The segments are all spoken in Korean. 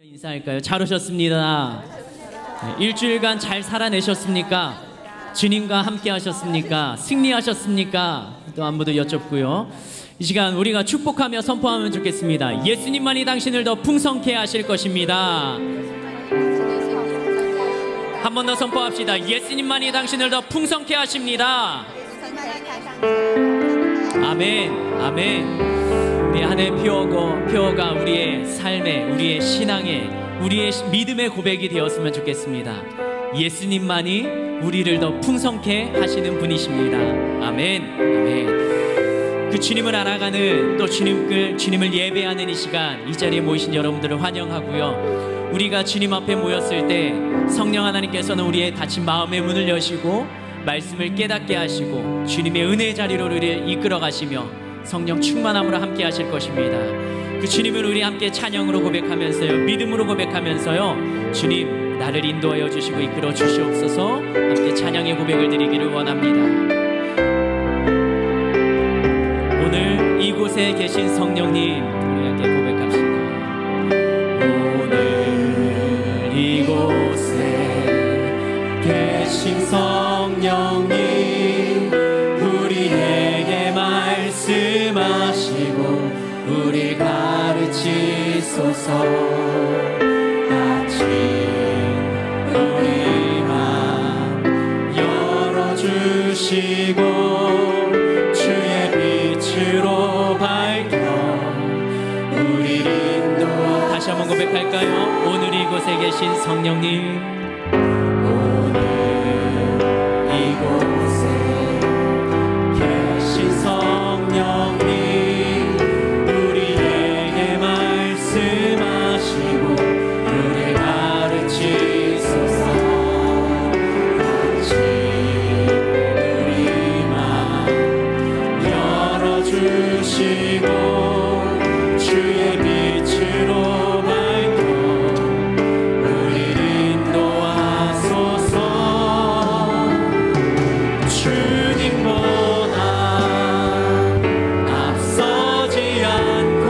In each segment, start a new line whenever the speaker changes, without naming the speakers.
인사할까요? 잘 오셨습니다. 일주일간 잘 살아내셨습니까? 주님과 함께 하셨습니까? 승리하셨습니까? 또 안부도 여쭙고요. 이 시간 우리가 축복하며 선포하면 좋겠습니다. 예수님만이 당신을 더 풍성케 하실 것입니다. 한 번 더 선포합시다. 예수님만이 당신을 더 풍성케 하십니다. 아멘, 아멘. 우리 안에 표어가 우리의 삶의, 우리의 신앙의, 우리의 믿음의 고백이 되었으면 좋겠습니다. 예수님만이 우리를 더 풍성케 하시는 분이십니다. 아멘, 아멘. 그 주님을 알아가는, 또 주님을 예배하는 이 시간, 이 자리에 모이신 여러분들을 환영하고요. 우리가 주님 앞에 모였을 때 성령 하나님께서는 우리의 닫힌 마음의 문을 여시고 말씀을 깨닫게 하시고 주님의 은혜의 자리로 우리를 이끌어 가시며 성령 충만함으로 함께 하실 것입니다. 그 주님을 우리 함께 찬양으로 고백하면서요, 믿음으로 고백하면서요, 주님 나를 인도하여 주시고 이끌어 주시옵소서. 함께 찬양의 고백을 드리기를 원합니다. 오늘 이곳에 계신 성령님, 우리 함께 고백합시다. 오늘 이곳에 계신 성령님, 우리에게 말씀하시고 우리 가르치소서. 닫힌 우리 맘 열어주시고 주의 빛으로 밝혀 우리를 인도하. 다시 한번 고백할까요? 오늘 이곳에 계신 성령님, 오늘 이곳에 계신 성령님, 우리에게 말씀하시고 우리 가르치소서. 닫힌 우리 맘 열어주시고 주의 빛으로 밝혀 우리를 인도하소서. 주님보다 앞서지 않고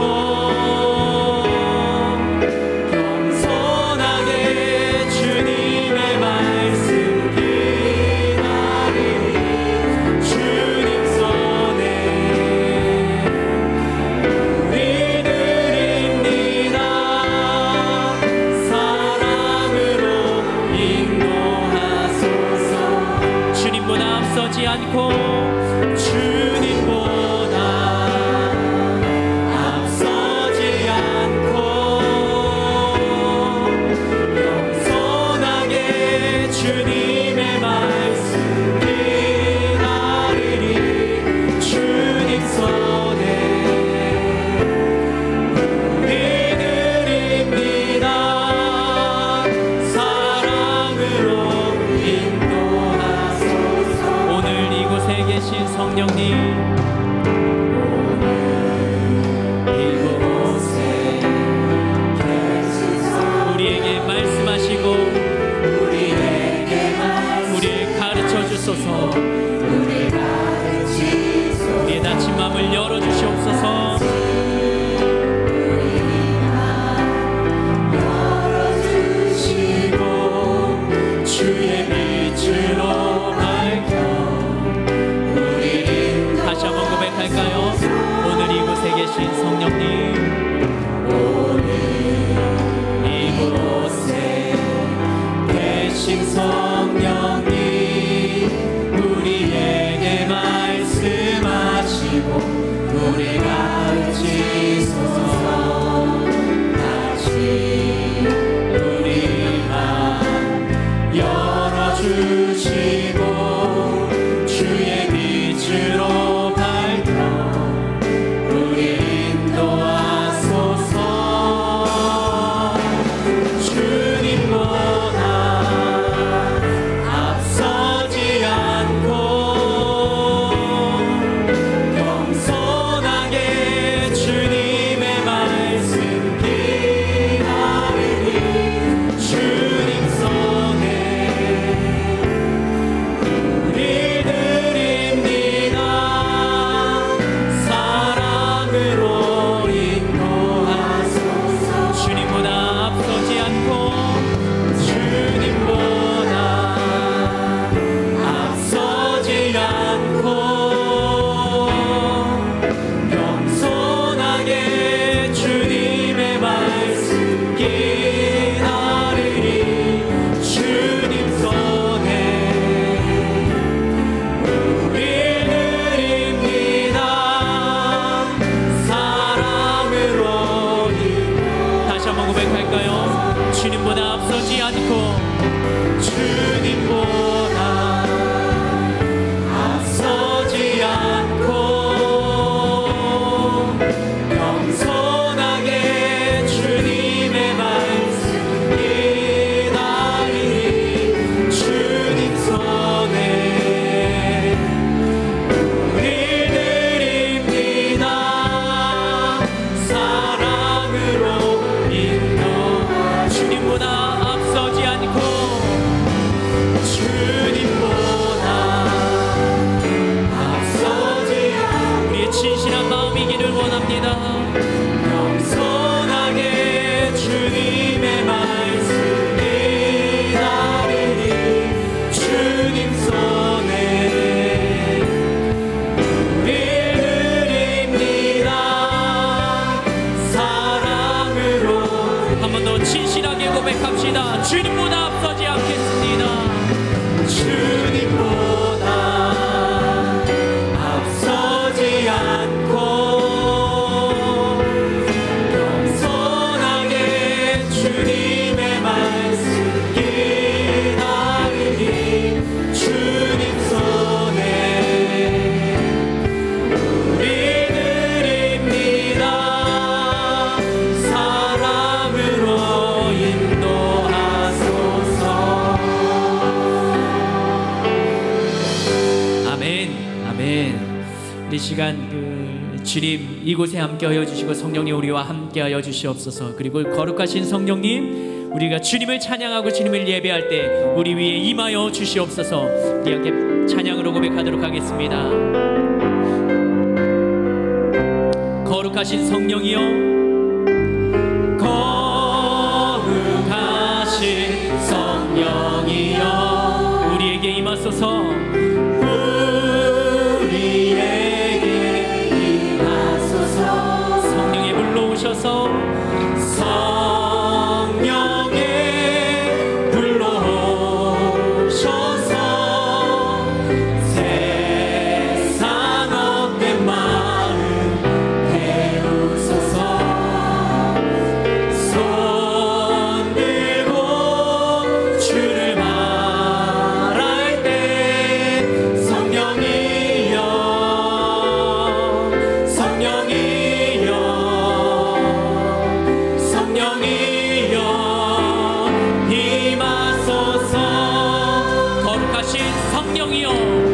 겸손하게 주님의 말씀 기다리니 주님 손에 우리들입니다. 사랑으로 인도하소서. 주님보다 앞서지 않고 주님보다 앞서지 않고 겸손하게 주님의 말씀 기다리니 주님 손에 우리들입니다. 사랑으로 인도하소서. 오늘 이곳에 계신 성령님, 오늘 이곳에 계신 성령님, 우리에게 말씀하시고 우리를 가르쳐 주소서. 우리의 닫힌 마음을 열어주시옵소서. 열어주시고 주의 빛으로 밝혀 우리를. 다시 한번 고백할까요? 오늘 이곳에 계신 성령님, 오늘 이곳에 계신 성령님, 우리에게 말씀하시고 우리 가르치소서. 다시 우리 맘 열어주시고 주의 빛으로 밝혀 우리 인도하소서. 주님보다 앞서지 않고 겸손하게 주님의 말씀 기다리니 고백할까요? 주님보다 앞서지 않고 주님보다 앞서지 않고 겸손하게 주님의 말씀 기다리니 주님 손에 우리 드립니다. 사랑으로 인도 주님보다 앞서지 않고 주님보다 앞서지 않고 우리의 진실한 마음이기를 원합니다. 겸손하게 주님의 말씀 기다리니 주님 손에 우리 드립니다. 사랑으로 한 번 더 진실하게 고백합시다. 주님보다 앞서지 않겠습니다. 주님보다 앞서지 않고 겸손하게 주님의 말씀 기다리니 주님 손에 우리 드립니다. 사랑으로 인도하소서. 아멘, 아멘. 우리 시간 주님 이곳에 함께하여 주시고 성령님 우리와 함께하여 주시옵소서. 그리고 거룩하신 성령님 우리가 주님을 찬양하고 주님을 예배할 때 우리 위에 임하여 주시옵소서. 우리 함께 찬양으로 고백하도록 하겠습니다. 거룩하신 성령이여 거룩하신 성령이여 우리에게 임하소서. 우리에게 임하소서. 성령의 불로 오셔서 성령의 불로 오셔서 세상 헛된 마음 태우소서. 손 들고 주를 말할 때 성령이여 성령이여 성령이여 임하소서. 거룩하신 성령이여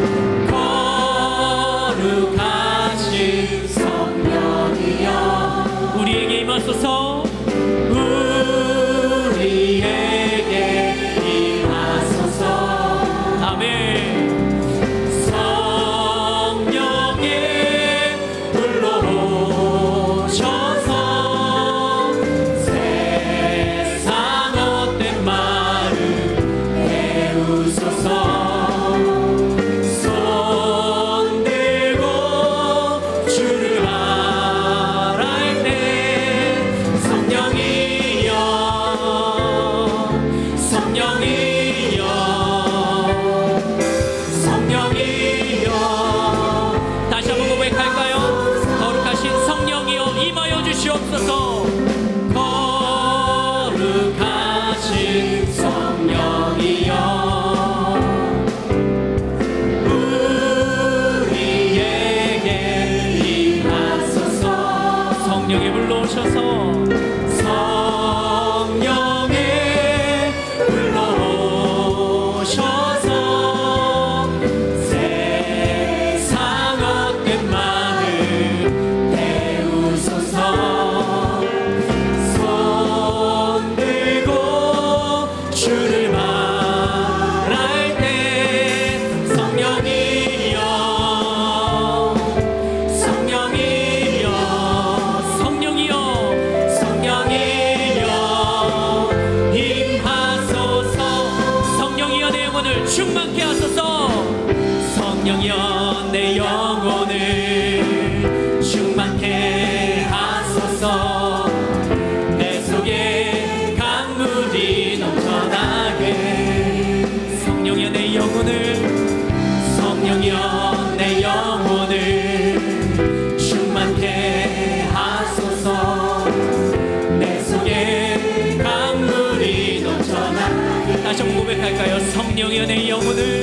거룩하신 성령이여 우리에게 임하소서. 우리에게 임하소서. 아멘. 성령의 불로 오셔서 세상 헛된 마음 태우소서. 손 들고 주를 말할 때 성령이여 성령이여 성령이여 다시 한번 고백할까요? 거룩하신 성령이여 임하여 주시옵소서. 거룩하신 성령이여 우리에게 임하소서. 성령의 불로 오셔서 성령의 불로 오셔서 세상 헛된 마음 태우소서. 손 들고 다시 한번 고백할까요? 성령이여 내 영혼을,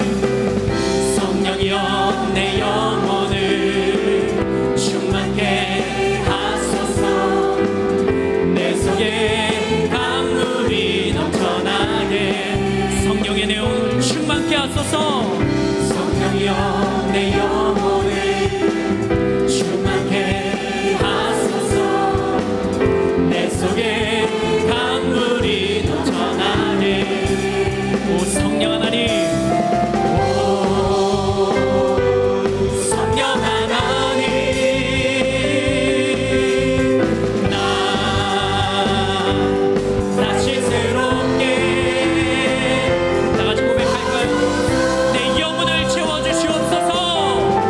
성령이여 내 영혼을 충만케 하소서. 내 속에 강물이 넘쳐나게. 성령의 내 영혼을 충만케 하소서. 성령이여 내 영혼을 충만케 하소서. 내 속에 강물이 넘쳐나게. 오 성령 하나님, 오 성령 하나님, 나 다시 새롭게. 다 같이 고백할까요? 내 영혼을 채워주시옵소서.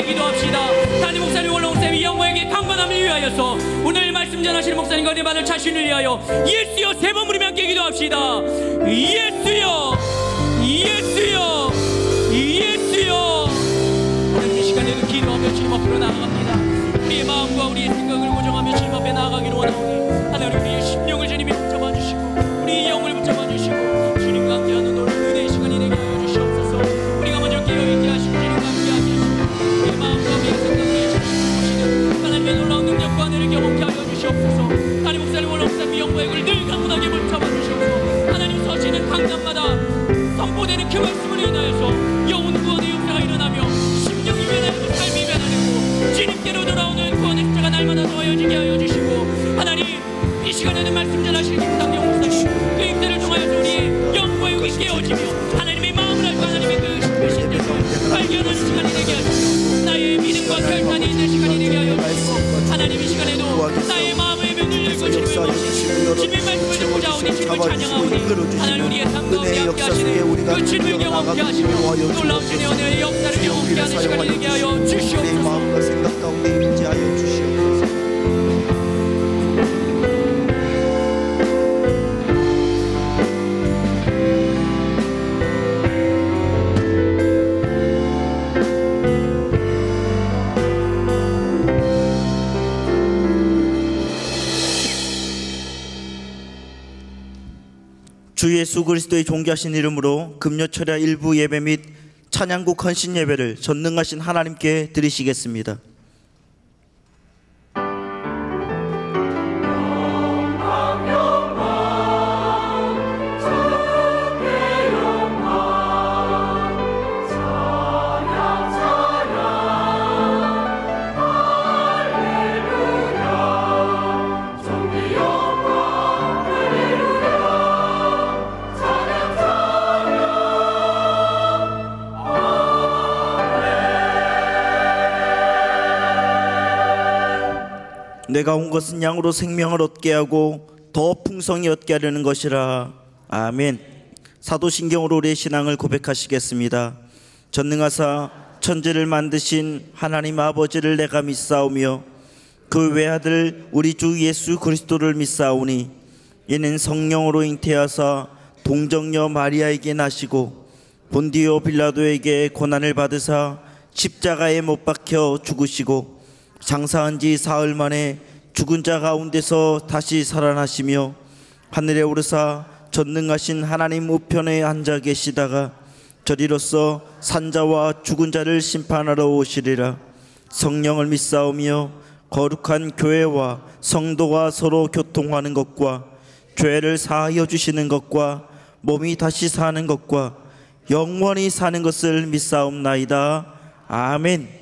기도합시다. 담임 목사님, 원로 목사님, 이 영광에게 강건함을 위하여서 오늘 말씀 전하시는 목사님과 내 받을 자신을 위하여 예수여 세 번 부르며 함께 기도합시다. 예수여, 예수여, 예수여. 하나님 이 시간에도 기도하며 주님 앞으로 나아갑니다. 우리의 마음과 우리의 생각을 고정하며 주님 앞에 나아가기를 원하오니 하나님 우리의 심령을 주님이 붙잡아 주시고 우리의 영을 붙잡아 주시고 주님과 함께하는 오늘 은혜의 시간이 되게 하여 주시옵소서. 우리가 먼저 깨어있게 하시고 주님과 함께하게 하시고 우리의 마음과 우리의 생각, 우리의 심령을 보시는 하나님의 놀라운 능력과 은혜를 경험케 하여 주시옵소서. 하나님 목사님, 원로 목사님, 영광을 늘 강건하게 붙잡아 주시옵소서. 하나님 서시는 강단마다 선포되는 그 말씀을 인하여서 영혼 구원의 역사가 일어나며 심령이 변화되고 삶이 변화되고 주님께로 돌아오는 구원의 숫자가 날마다 더하여지게 하여 주시고 하나님 이 시간에는 말씀 전하시는 김상경 목사님 그 입대를 통하여서 우리의 영과 육이 깨어지며 하나님의 마음을 알고 하나님의 그 싶으신 뜻을 발견하는 시간이 되게 하시고 나의 믿음과 결단이 있는 시간이 되게 하여 주시고 하나님 이 시간에도 나의 마음의 문을 열고 주님을 모시고 주님의 말씀을 듣고자 오니 주님을 찬양하오니 하나님 우리의 삶과 우리 함께 하시는 그 주님을 경험케 하시며 놀라운 주님의 은혜의 역사를 경험케 하는 시간이 되게 하여 주시옵소서.
마음과 생각 가운데 임재하여 주시옵소서. 주 예수 그리스도의 존귀하신 이름으로 금요철야 일부 예배 및 찬양곡 헌신 예배를 전능하신 하나님께 드리시겠습니다. 내가 온 것은 양으로 생명을 얻게 하고 더 풍성히 얻게 하려는 것이라. 아멘. 사도신경으로 우리의 신앙을 고백하시겠습니다. 전능하사 천지를 만드신 하나님 아버지를 내가 믿사오며 그 외아들 우리 주 예수 그리스도를 믿사오니 이는 성령으로 잉태하사 동정녀 마리아에게 나시고 본디오 빌라도에게 고난을 받으사 십자가에 못 박혀 죽으시고 장사한 지 사흘 만에 죽은 자 가운데서 다시 살아나시며 하늘에 오르사 전능하신 하나님 우편에 앉아 계시다가 저리로서 산자와 죽은 자를 심판하러 오시리라. 성령을 믿사오며 거룩한 교회와 성도가 서로 교통하는 것과 죄를 사하여 주시는 것과 몸이 다시 사는 것과 영원히 사는 것을 믿사옵나이다. 아멘.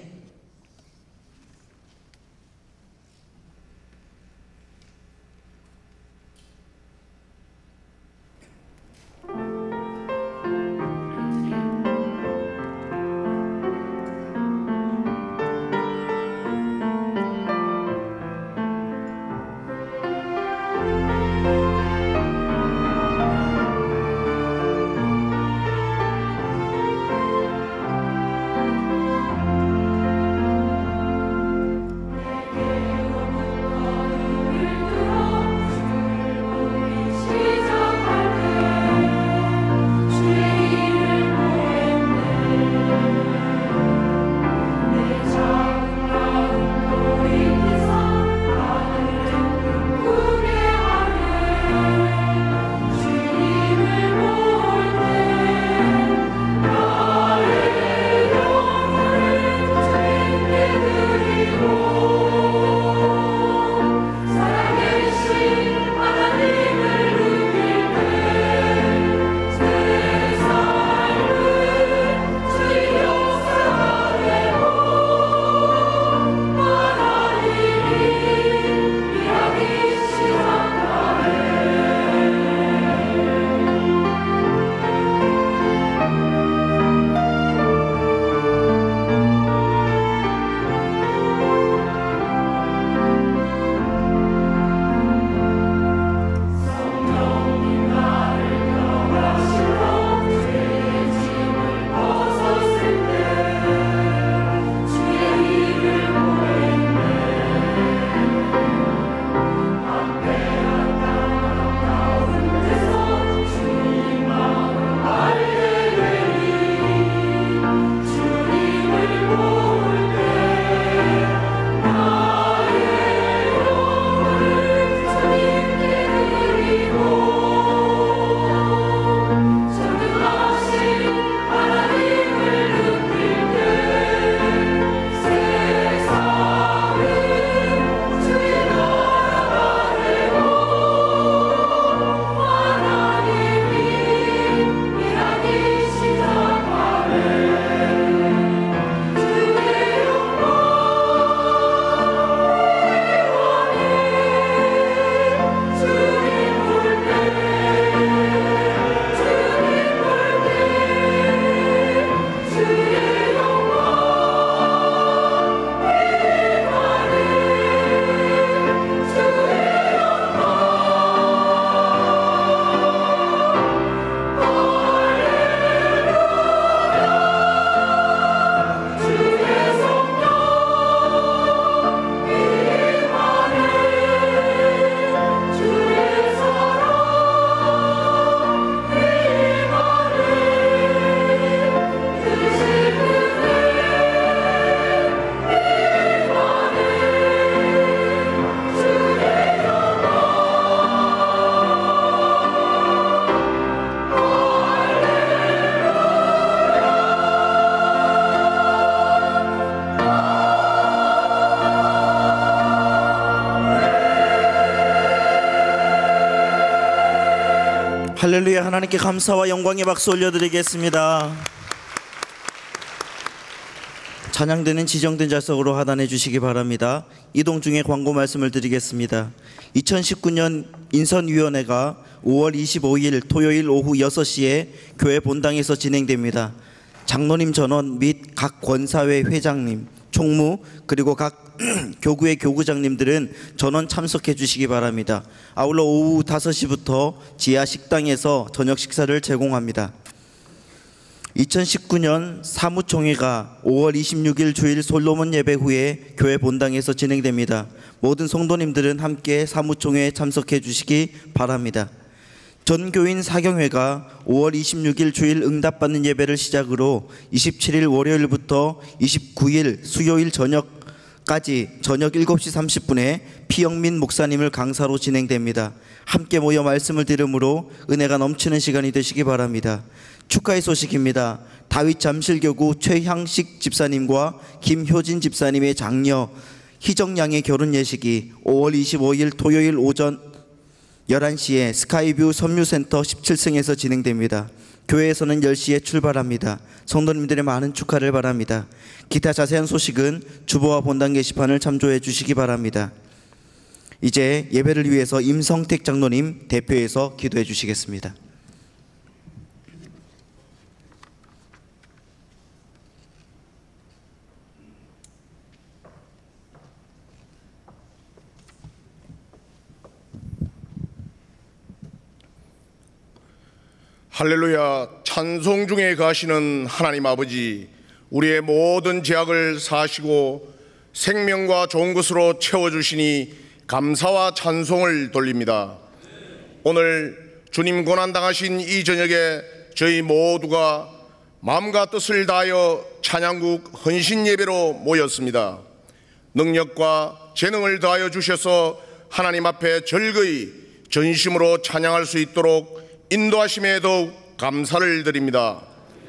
할렐루야. 하나님께 감사와 영광의 박수 올려드리겠습니다. 찬양되는 지정된 좌석으로 하단해 주시기 바랍니다. 이동 중에 광고 말씀을 드리겠습니다. 2019년 인선위원회가 5월 25일 토요일 오후 6시에 교회 본당에서 진행됩니다. 장로님 전원 및 각 권사회 회장님, 총무 그리고 각 교구의 교구장님들은 전원 참석해 주시기 바랍니다. 아울러 오후 5시부터 지하 식당에서 저녁 식사를 제공합니다. 2019년 사무총회가 5월 26일 주일 솔로몬 예배 후에 교회 본당에서 진행됩니다. 모든 성도님들은 함께 사무총회에 참석해 주시기 바랍니다. 전교인 사경회가 5월 26일 주일 응답받는 예배를 시작으로 27일 월요일부터 29일 수요일 저녁까지 저녁 7시 30분에 피영민 목사님을 강사로 진행됩니다. 함께 모여 말씀을 들음으로 은혜가 넘치는 시간이 되시기 바랍니다. 축하의 소식입니다. 다윗 잠실교구 최향식 집사님과 김효진 집사님의 장녀 희정양의 결혼 예식이 5월 25일 토요일 오전 11시에 스카이뷰 섬유센터 17층에서 진행됩니다. 교회에서는 10시에 출발합니다. 성도님들의 많은 축하를 바랍니다. 기타 자세한 소식은 주보와 본당 게시판을 참조해 주시기 바랍니다. 이제 예배를 위해서 임성택 장로님 대표해서 기도해 주시겠습니다.
할렐루야. 찬송 중에 가시는 하나님 아버지, 우리의 모든 죄악을 사하시고 생명과 좋은 것으로 채워주시니 감사와 찬송을 돌립니다. 오늘 주님 고난당하신 이 저녁에 저희 모두가 마음과 뜻을 다하여 찬양국 헌신 예배로 모였습니다. 능력과 재능을 다하여 주셔서 하나님 앞에 절거히 전심으로 찬양할 수 있도록 인도하심에 더욱 감사를 드립니다.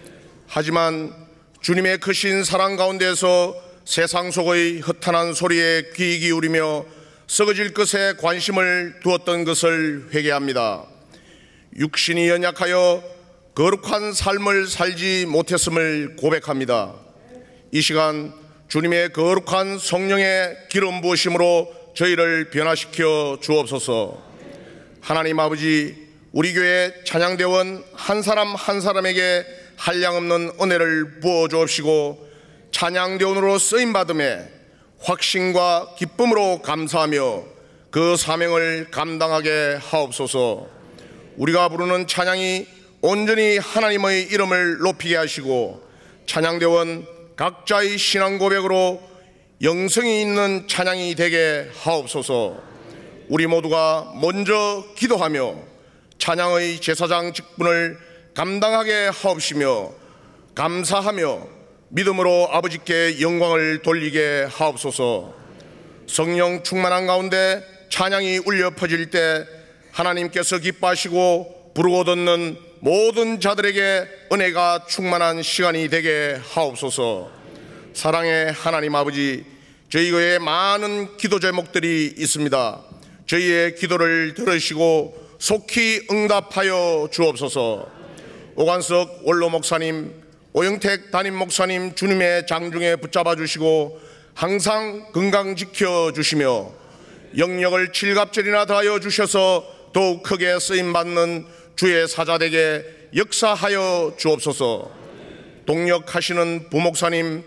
하지만 주님의 크신 사랑 가운데서 세상 속의 허탄한 소리에 귀 기울이며 썩어질 것에 관심을 두었던 것을 회개합니다. 육신이 연약하여 거룩한 삶을 살지 못했음을 고백합니다. 이 시간 주님의 거룩한 성령의 기름 부으심으로 저희를 변화시켜 주옵소서. 하나님 아버지, 우리 교회 찬양대원 한 사람 한 사람에게 한량없는 은혜를 부어 주옵시고 찬양대원으로 쓰임받음에 확신과 기쁨으로 감사하며 그 사명을 감당하게 하옵소서. 우리가 부르는 찬양이 온전히 하나님의 이름을 높이게 하시고 찬양대원 각자의 신앙 고백으로 영성이 있는 찬양이 되게 하옵소서. 우리 모두가 먼저 기도하며 찬양의 제사장 직분을 감당하게 하옵시며 감사하며 믿음으로 아버지께 영광을 돌리게 하옵소서. 성령 충만한 가운데 찬양이 울려 퍼질 때 하나님께서 기뻐하시고 부르고 듣는 모든 자들에게 은혜가 충만한 시간이 되게 하옵소서. 사랑의 하나님 아버지, 저희 교회에 많은 기도 제목들이 있습니다. 저희의 기도를 들으시고 속히 응답하여 주옵소서. 오관석 원로 목사님, 오영택 담임 목사님 주님의 장중에 붙잡아 주시고 항상 건강 지켜 주시며 영역을 칠갑절이나 다하여 주셔서 더욱 크게 쓰임받는 주의 사자되게 역사하여 주옵소서. 동역하시는 부목사님,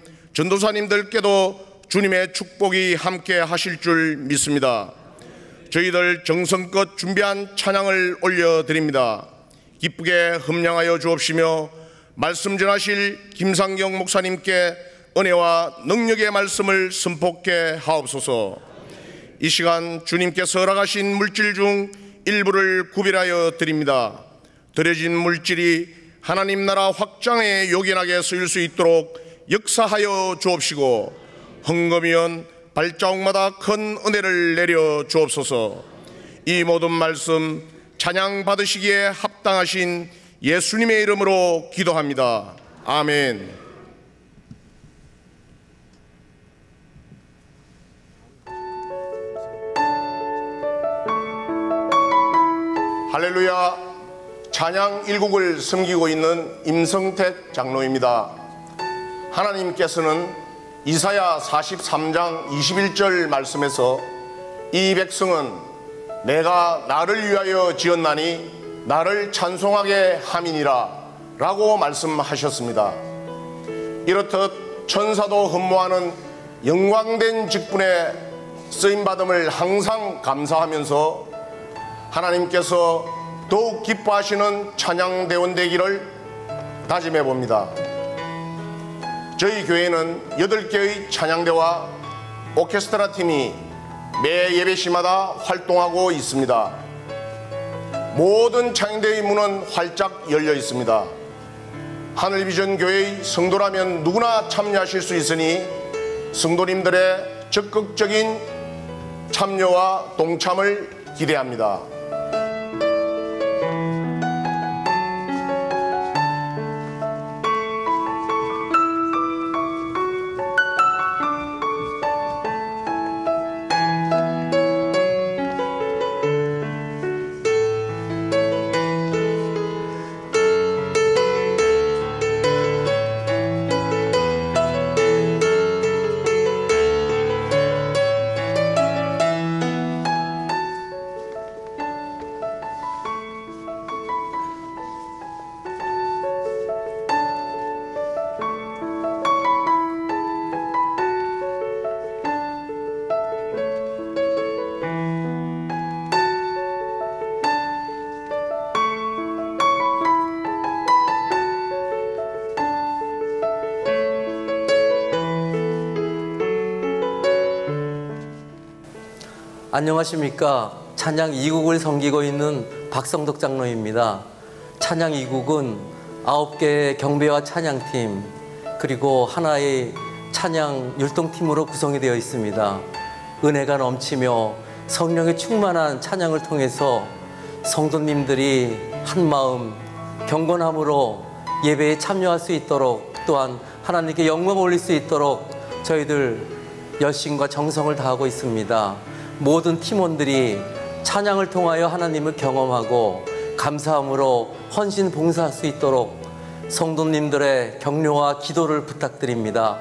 전도사님들께도 주님의 축복이 함께 하실 줄 믿습니다. 저희들 정성껏 준비한 찬양을 올려드립니다. 기쁘게 흠량하여 주옵시며 말씀 전하실 김상경 목사님께 은혜와 능력의 말씀을 선포케 하옵소서. 이 시간 주님께서 허락하신 물질 중 일부를 구별하여 드립니다. 드려진 물질이 하나님 나라 확장에 요긴하게 쓰일 수 있도록 역사하여 주옵시고 헌금이연 발자국마다 큰 은혜를 내려 주옵소서. 이 모든 말씀 찬양 받으시기에 합당하신 예수님의 이름으로 기도합니다. 아멘. 할렐루야. 찬양 일국을 섬기고 있는 임성택 장로입니다. 하나님께서는 이사야 43장 21절 말씀에서 이 백성은 내가 나를 위하여 지었나니 나를 찬송하게 함이니라 라고 말씀하셨습니다. 이렇듯 천사도 흠모하는 영광된 직분에 쓰임받음을 항상 감사하면서 하나님께서 더욱 기뻐하시는 찬양대원 되기를 다짐해 봅니다. 저희 교회는 8개의 찬양대와 오케스트라 팀이 매 예배시마다 활동하고 있습니다. 모든 찬양대의 문은 활짝 열려 있습니다. 하늘비전 교회의 성도라면 누구나 참여하실 수 있으니 성도님들의 적극적인 참여와 동참을 기대합니다.
안녕하십니까. 찬양 2국을 섬기고 있는 박성덕 장로입니다. 찬양 2국은 9개의 경배와 찬양팀 그리고 하나의 찬양 율동팀으로 구성이 되어 있습니다. 은혜가 넘치며 성령의 충만한 찬양을 통해서 성도님들이 한마음 경건함으로 예배에 참여할 수 있도록, 또한 하나님께 영광 올릴 수 있도록 저희들 열심과 정성을 다하고 있습니다. 모든 팀원들이 찬양을 통하여 하나님을 경험하고 감사함으로 헌신 봉사할 수 있도록 성도님들의 격려와 기도를 부탁드립니다.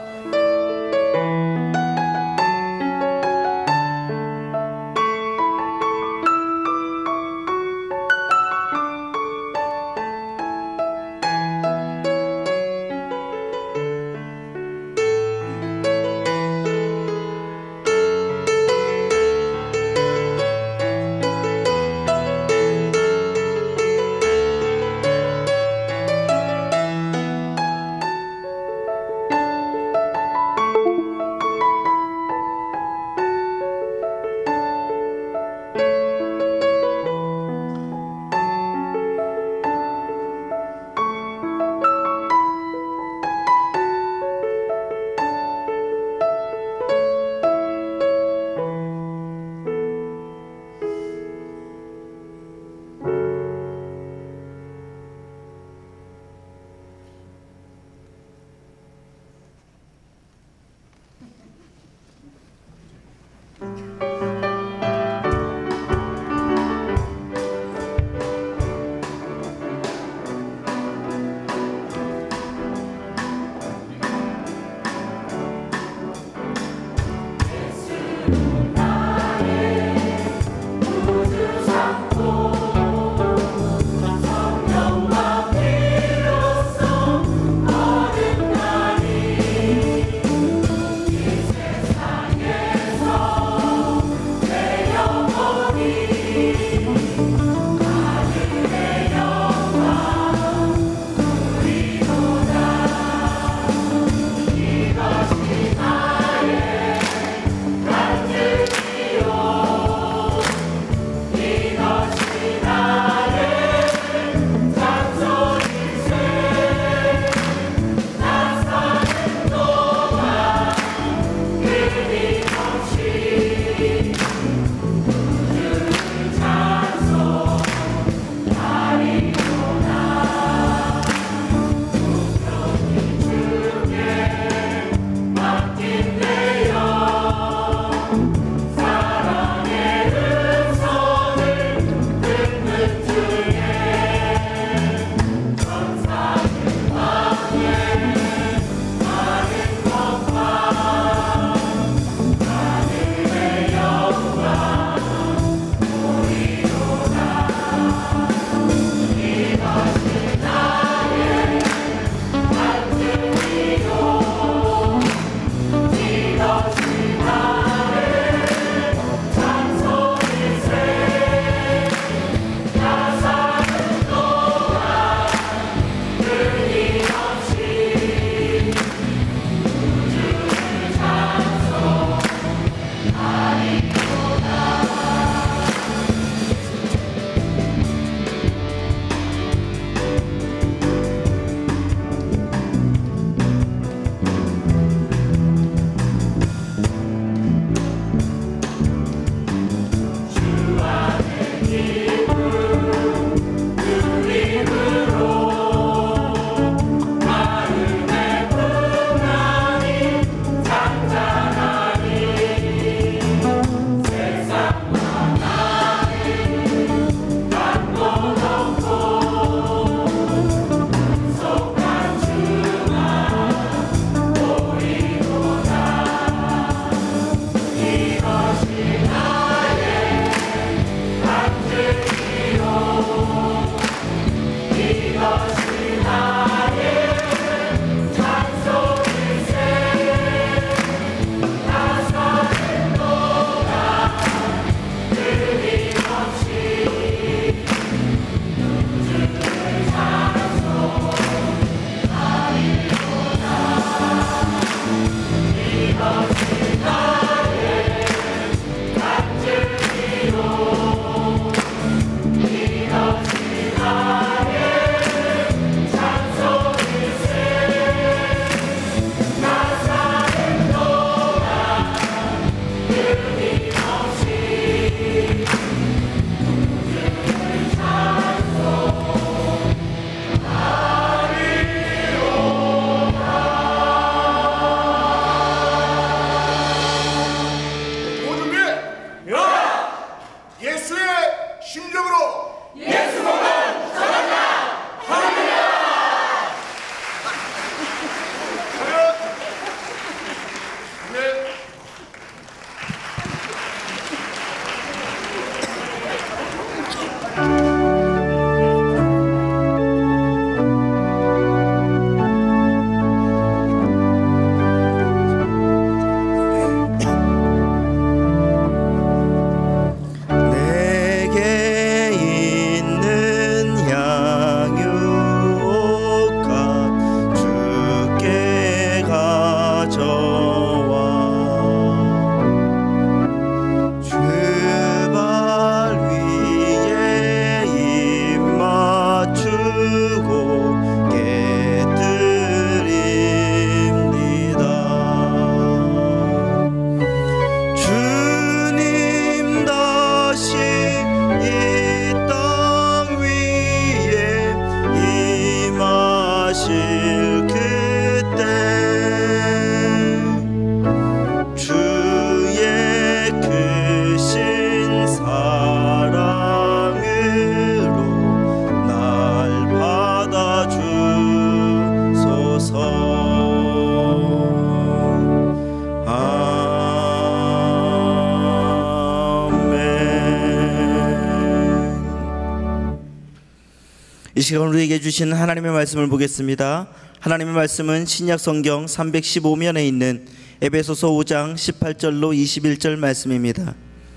그때 주의 크신 사랑으로 날 받아주소서. 이 시간 우리에게 주신 하나님의 말씀을 보겠습니다. 하나님의 말씀은 신약 성경 315면에 있는 에베소서 5장 18절로 21절 말씀입니다.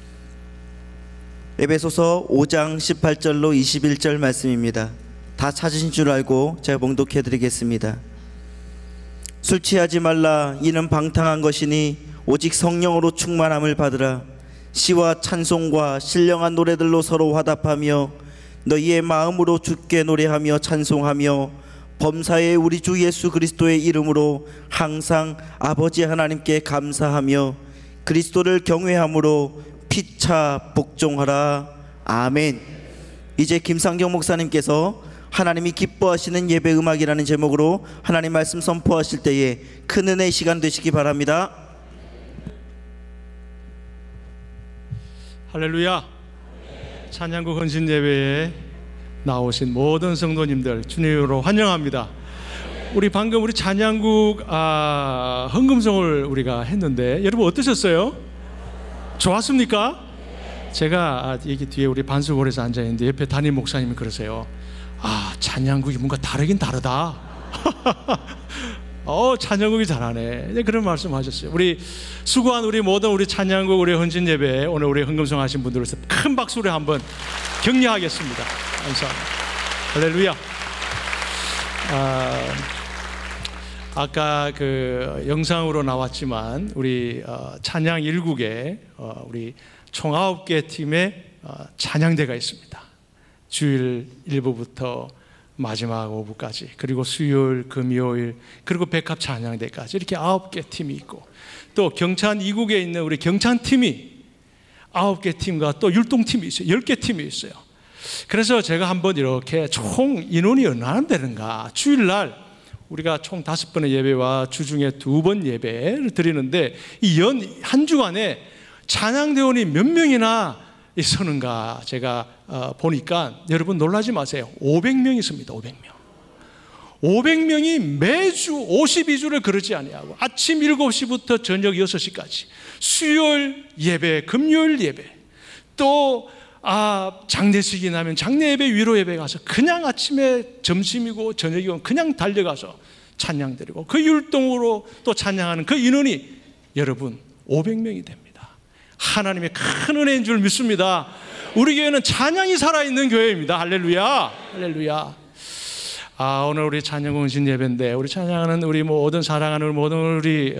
에베소서 5장 18절로 21절 말씀입니다. 다 찾으신 줄 알고 제가 봉독해 드리겠습니다. 술 취하지 말라. 이는 방탕한 것이니 오직 성령으로 충만함을 받으라. 시와 찬송과 신령한 노래들로 서로 화답하며 너희의 마음으로 주께 노래하며 찬송하며 범사에 우리 주 예수 그리스도의 이름으로 항상 아버지 하나님께 감사하며 그리스도를 경외함으로 피차 복종하라. 아멘. 이제 김상경 목사님께서 하나님이 기뻐하시는 예배 음악이라는 제목으로 하나님 말씀 선포하실 때에 큰 은혜의 시간 되시기 바랍니다.
할렐루야. 찬양국 헌신 예배에 나오신 모든 성도님들 주님으로 환영합니다. 우리 방금 우리 찬양국 헌금송을 우리가 했는데 여러분 어떠셨어요? 좋았습니까? 제가 여기 뒤에 우리 반수골에서 앉아 있는데 옆에 담임 목사님이 그러세요. 찬양국이 뭔가 다르긴 다르다. 찬양국이 잘하네. 그런 말씀 하셨어요. 우리 수고한 우리 모든 우리 찬양국 우리 헌신 예배 오늘 우리 헌금송 하신 분들로서 큰 박수를 한번 격려하겠습니다. 감사합니다. 할렐루야. 아까 그 영상으로 나왔지만 우리 찬양 1국에 우리 총 9개 팀의 찬양대가 있습니다. 주일 1부부터 마지막 5부까지, 그리고 수요일, 금요일, 그리고 백합 찬양대까지 이렇게 9개 팀이 있고, 또 경찬 2국에 있는 우리 경찬 팀이 9개 팀과 또 율동팀이 있어요. 10개 팀이 있어요. 그래서 제가 한번 이렇게 총 인원이 얼마나 되는가, 주일날 우리가 총 5번의 예배와 주중에 2번 예배를 드리는데 이 한 주간에 찬양대원이 몇 명이나 있었는가 제가 보니까 여러분 놀라지 마세요. 500명 있습니다. 500명. 500명이 매주 52주를 그러지 아니하고 아침 7시부터 저녁 6시까지 수요일 예배, 금요일 예배, 또 장례식이 나면 장례 예배, 위로 예배 가서 그냥 아침에 점심이고 저녁이고 그냥 달려가서 찬양 드리고 그 율동으로 또 찬양하는 그 인원이 여러분 500명이 됩니다. 하나님의 큰 은혜인 줄 믿습니다. 우리 교회는 찬양이 살아있는 교회입니다. 할렐루야. 할렐루야. 오늘 우리 찬양 헌신 예배인데 우리 찬양하는 우리 모든 사랑하는 모든 우리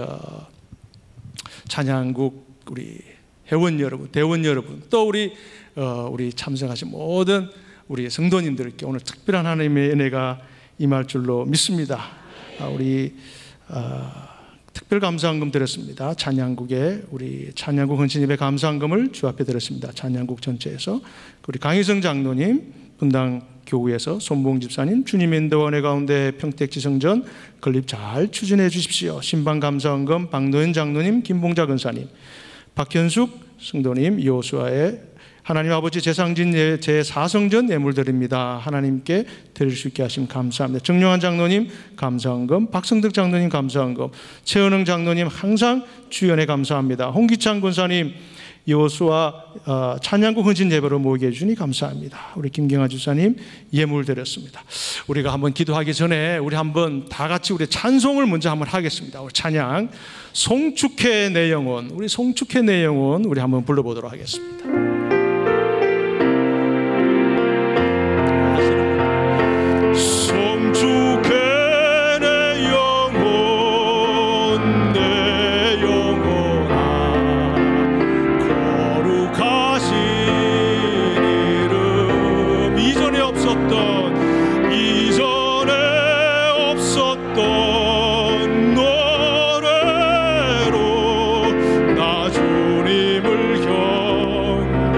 찬양국 우리 회원 여러분, 대원 여러분, 또 우리 참석하신 모든 우리 성도님들께 오늘 특별한 하나님의 은혜가 임할 줄로 믿습니다. 우리 특별 감사헌금 드렸습니다. 찬양국에 우리 찬양국 헌신예배 감사헌금을 주 앞에 드렸습니다. 찬양국 전체에서 우리 강희성 장로님, 분당 교구에서 손봉 집사님, 주님의 인도 은혜 가운데 평택지성전 건립 잘 추진해 주십시오. 신방 감사헌금 박노현 장로님, 김봉자 근사님, 박현숙 성도님, 이호수아의 하나님 아버지 제상진 제4성전 예물 드립니다. 하나님께 드릴 수 있게 하심 감사합니다. 정용환 장로님 감사헌금, 박성덕 장로님 감사헌금, 최은흥 장로님 항상 주연에 감사합니다. 홍기창 권사님 이호수와 찬양국 헌신 예배로 모이게 해주니 감사합니다. 우리 김경아 주사님 예물 드렸습니다. 우리가 한번 기도하기 전에 우리 한번 다 같이 우리 찬송을 먼저 한번 하겠습니다. 우리 찬양 송축해 내 영혼, 우리 송축해 내 영혼 우리 한번 불러보도록 하겠습니다.
노래로 나 주님을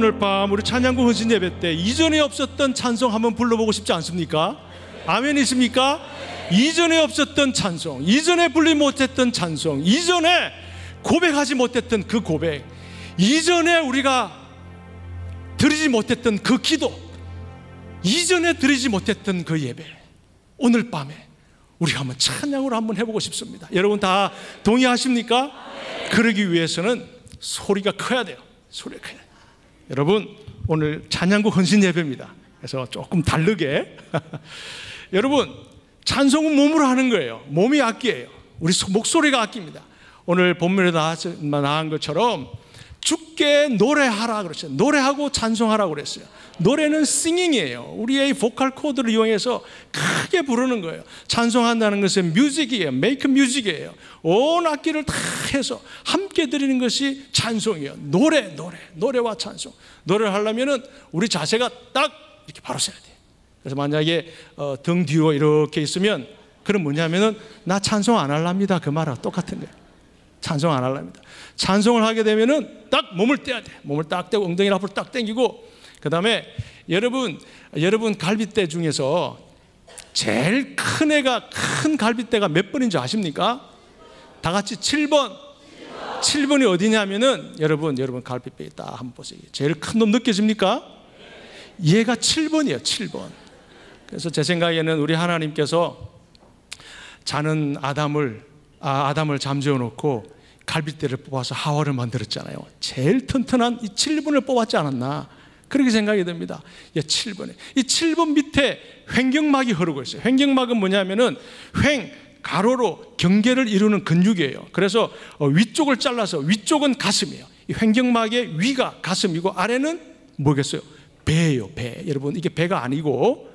오늘 밤 우리 찬양구 헌신 예배 때 이전에 없었던 찬송 한번 불러보고 싶지 않습니까? 아멘이십니까? 이전에 없었던 찬송, 이전에 불리 못했던 찬송, 이전에 고백하지 못했던 그 고백, 이전에 우리가 드리지 못했던 그 기도, 이전에 드리지 못했던 그 예배, 오늘 밤에 우리가 한번 찬양으로 한번 해보고 싶습니다. 여러분 다 동의하십니까? 그러기 위해서는 소리가 커야 돼요. 소리가 커야 돼요. 여러분 오늘 찬양구 헌신 예배입니다. 그래서 조금 다르게 여러분 찬송은 몸으로 하는 거예요. 몸이 악기예요. 우리 목소리가 악기입니다. 오늘 본문에 나온 것처럼 주께 노래하라 그랬어요. 노래하고 찬송하라고 그랬어요. 노래는 싱잉이에요. 우리의 보컬 코드를 이용해서 크게 부르는 거예요. 찬송한다는 것은 뮤직이에요. 메이크 뮤직이에요. 온 악기를 다 해서 함께 드리는 것이 찬송이에요. 노래와 찬송. 노래를 하려면은 우리 자세가 딱 이렇게 바로 서야 돼요. 그래서 만약에 등 뒤로 이렇게 있으면 그럼 뭐냐면은 나 찬송 안 할랍니다. 그 말하고 똑같은 거예요. 찬송 안 할랍니다. 찬송을 하게 되면은 딱 몸을 떼야 돼. 몸을 딱 떼고 엉덩이를 앞으로 딱 당기고, 그 다음에 여러분 갈빗대 중에서 제일 큰 애가 큰 갈빗대가 몇 번인 줄 아십니까? 다 같이 7번. 7번이 어디냐면은 여러분 갈빗대 딱 한번 보세요. 제일 큰 놈 느껴집니까? 얘가 7번이에요. 7번. 그래서 제 생각에는 우리 하나님께서 자는 아담을 잠재워 놓고 갈빗대를 뽑아서 하와를 만들었잖아요. 제일 튼튼한 이 7번을 뽑았지 않았나, 그렇게 생각이 듭니다. 7번에 이 7번 밑에 횡격막이 흐르고 있어요. 횡격막은 뭐냐면은 가로로 경계를 이루는 근육이에요. 그래서 위쪽을 잘라서 위쪽은 가슴이에요. 이 횡격막의 위가 가슴이고 아래는 뭐겠어요? 배예요. 배. 여러분 이게 배가 아니고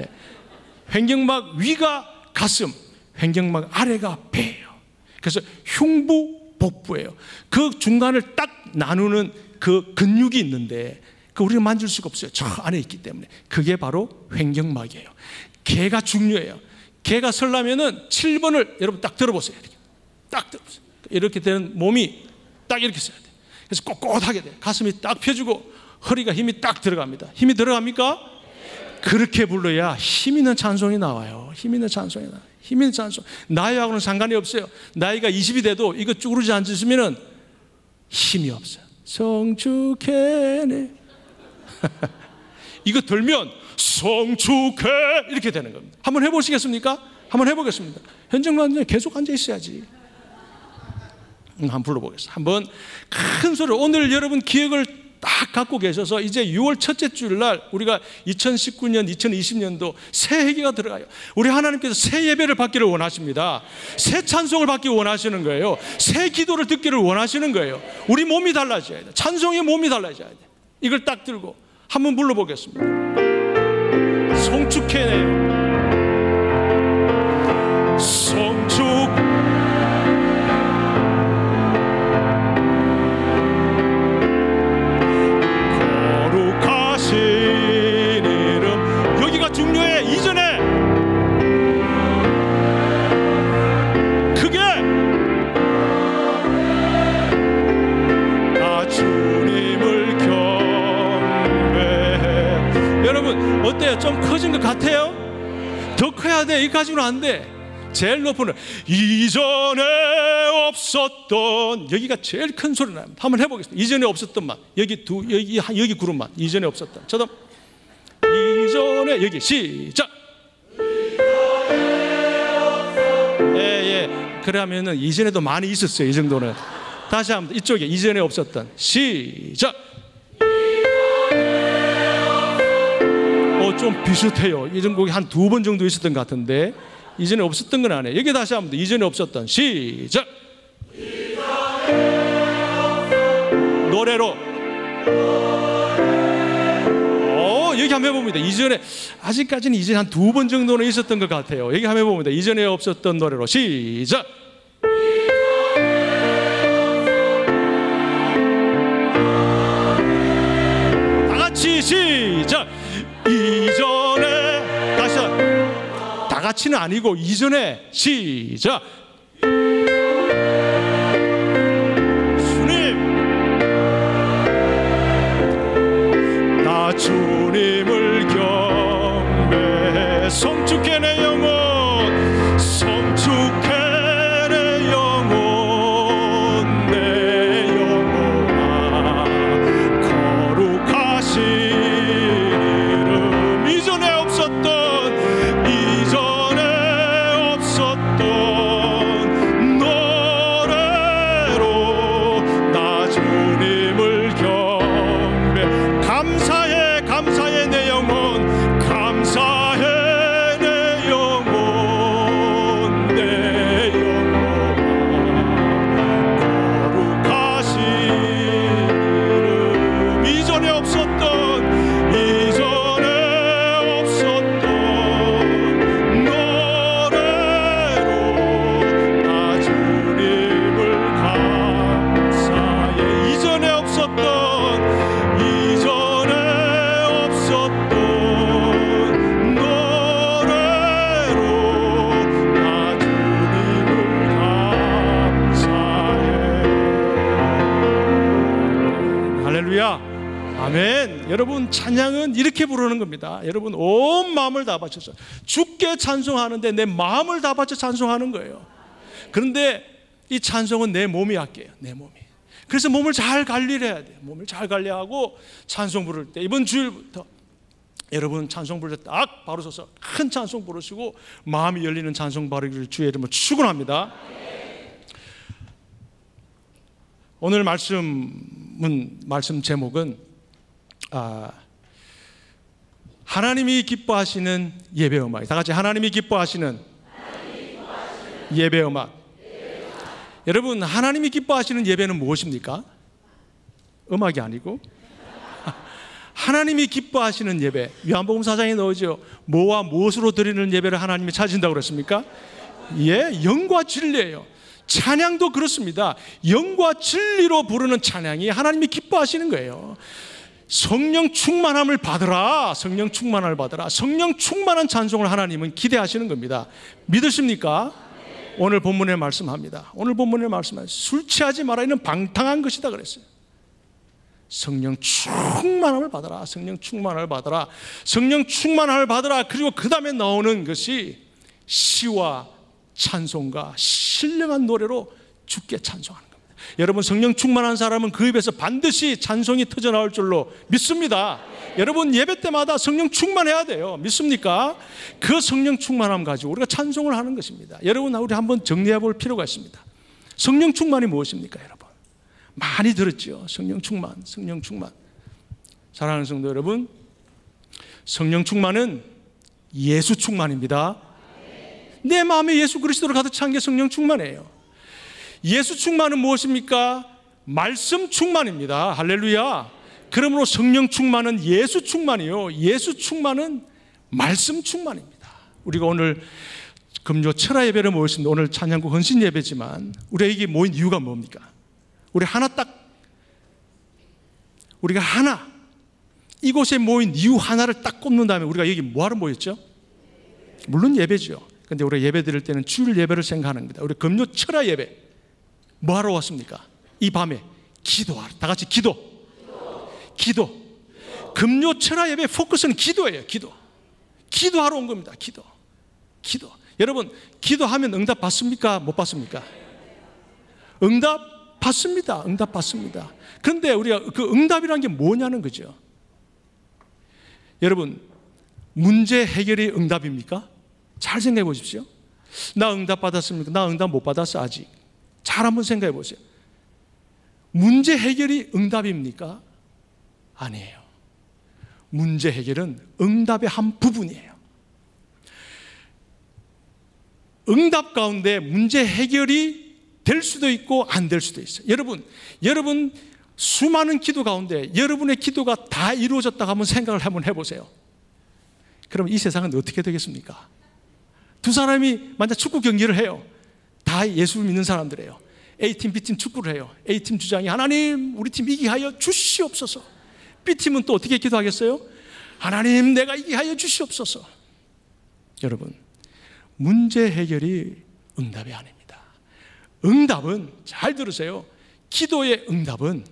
횡격막 위가 가슴, 횡격막 아래가 배예요. 그래서 흉부 복부예요. 그 중간을 딱 나누는 그 근육이 있는데 그 우리가 만질 수가 없어요. 저 안에 있기 때문에. 그게 바로 횡격막이에요. 개가 중요해요. 개가 서려면은 7번을 여러분 딱 들어보세요. 이렇게 딱 들어보세요. 이렇게 되는 몸이 딱 이렇게 써야 돼요. 그래서 꼿꼿하게 돼요. 가슴이 딱 펴주고 허리가 힘이 딱 들어갑니다. 힘이 들어갑니까? 그렇게 불러야 힘 있는 찬송이 나와요. 힘 있는 찬송이 나와요. 힘 있는 찬송. 나이하고는 상관이 없어요. 나이가 20이 돼도 이거 쭈그러지 앉으시면 힘이 없어요. 성축해네. 이거 들면 성축해 이렇게 되는 겁니다. 한번 해보시겠습니까? 한번 해보겠습니다. 현정관님 계속 앉아 있어야지. 한번 불러보겠습니다. 한번 큰 소리로. 오늘 여러분 기억을 딱 갖고 계셔서 이제 6월 첫째 주일 날 우리가 2019년 2020년도 새 해기가 들어가요. 우리 하나님께서 새 예배를 받기를 원하십니다. 새 찬송을 받기 원하시는 거예요. 새 기도를 듣기를 원하시는 거예요. 우리 몸이 달라져야 돼. 찬송의 몸이 달라져야 돼. 이걸 딱 들고 한번 불러보겠습니다. 성축해내요. 성축 거룩하신 이름. 여기가 중요해. 이전에 크게 나 주님을 경배해. 여러분 어때요? 좀 커진 것 같아요? 더 커야 돼. 여기까지는 안 돼. 제일 높은 이전에 없었던, 여기가 제일 큰 소리 납니다. 한번 해보겠습니다. 이전에 없었던만, 여기 그룹만, 이전에 없었던. 저도 이전에, 여기 시작. 예. 그러면은 이전에도 많이 있었어요. 이 정도는. 다시 한번 이쪽에 이전에 없었던 시작. 좀 비슷해요. 이전 곡이 한 2번 정도 있었던 것 같은데 이전에 없었던 건 아니에요. 여기 다시 한번 이전에 없었던 시작. 노래로 여기 한번 해봅니다. 이전에 아직까지는 이전에 한 2번 정도는 있었던 것 같아요. 여기 한번 해봅니다. 이전에 없었던 노래로 시작. 다 같이 시작. 이전에 다시 다 같이는 아니고 이전에 시작. 주님 여러분, 찬양은 이렇게 부르는 겁니다. 여러분, 온 마음을 다 바쳐서 주께 찬송하는데 내 마음을 다 바쳐 찬송하는 거예요. 그런데 이 찬송은 내 몸이 할게요. 내 몸이. 그래서 몸을 잘 관리를 해야 돼요. 몸을 잘 관리하고 찬송 부를 때, 이번 주일부터 여러분 찬송 부를 때 딱 바로 서서 큰 찬송 부르시고 마음이 열리는 찬송 바르기를 주의 이름으로 축원합니다. 오늘 말씀 제목은 하나님이 기뻐하시는 예배 음악. 다 같이 하나님이 기뻐하시는 예배 음악. 여러분, 하나님이 기뻐하시는 예배는 무엇입니까? 음악이 아니고 하나님이 기뻐하시는 예배. 요한복음 4장에 나오죠. 뭐와 무엇으로 드리는 예배를 하나님이 찾으신다고 그랬습니까? 예, 영과 진리예요. 찬양도 그렇습니다. 영과 진리로 부르는 찬양이 하나님이 기뻐하시는 거예요. 성령 충만함을 받으라. 성령 충만함을 받으라. 성령 충만한 찬송을 하나님은 기대하시는 겁니다. 믿으십니까? 오늘 본문에 말씀합니다. 오늘 본문에 말씀합니다. 술 취하지 마라. 이는 방탕한 것이다 그랬어요. 성령 충만함을 받아라. 성령 충만함을 받아라. 성령 충만함을 받아라. 그리고 그 다음에 나오는 것이 시와 찬송과 신령한 노래로 주께 찬송하는 겁니다. 여러분, 성령 충만한 사람은 그 입에서 반드시 찬송이 터져 나올 줄로 믿습니다. 여러분, 예배 때마다 성령 충만해야 돼요. 믿습니까? 그 성령 충만함 가지고 우리가 찬송을 하는 것입니다. 여러분, 우리 한번 정리해 볼 필요가 있습니다. 성령 충만이 무엇입니까, 여러분? 많이 들었죠. 성령 충만, 성령 충만. 사랑하는 성도 여러분, 성령 충만은 예수 충만입니다. 내 마음에 예수 그리스도를 가득 찬 게 성령 충만이에요. 예수 충만은 무엇입니까? 말씀 충만입니다. 할렐루야. 그러므로 성령 충만은 예수 충만이요, 예수 충만은 말씀 충만입니다. 우리가 오늘 금요 철야 예배를 모였습니다. 오늘 찬양국 헌신 예배지만 우리가 이게 모인 이유가 뭡니까? 우리 우리가 하나, 이곳에 모인 이유 하나를 딱 꼽는 다음에 우리가 여기 뭐하러 모였죠? 물론 예배죠. 근데 우리가 예배 드릴 때는 주일 예배를 생각하는 겁니다. 우리 금요 철야 예배 뭐하러 왔습니까? 이 밤에 기도하러. 다 같이 기도. 금요 철야 예배 포커스는 기도예요. 기도하러 온 겁니다. 기도. 여러분, 기도하면 응답 받습니까? 못 받습니까? 응답 받습니다. 그런데 우리가 그 응답이라는 게 뭐냐는 거죠. 여러분, 문제 해결이 응답입니까? 잘 생각해 보십시오. 나 응답 받았습니까? 나 응답 못 받았어 아직. 잘 한번 생각해 보세요. 문제 해결이 응답입니까? 아니에요. 문제 해결은 응답의 한 부분이에요. 응답 가운데 문제 해결이 될 수도 있고 안 될 수도 있어요. 여러분 수많은 기도 가운데 여러분의 기도가 다 이루어졌다고 한번 생각을 한번 해보세요. 그럼 이 세상은 어떻게 되겠습니까? 두 사람이 만약 축구 경기를 해요. 다 예수를 믿는 사람들이에요. A팀, B팀 축구를 해요. A팀 주장이 하나님 우리 팀 이기게 하여 주시옵소서. B팀은 또 어떻게 기도하겠어요? 하나님 내가 이기게 하여 주시옵소서. 여러분, 문제 해결이 응답이 아닙니다. 응답은, 잘 들으세요, 기도의 응답은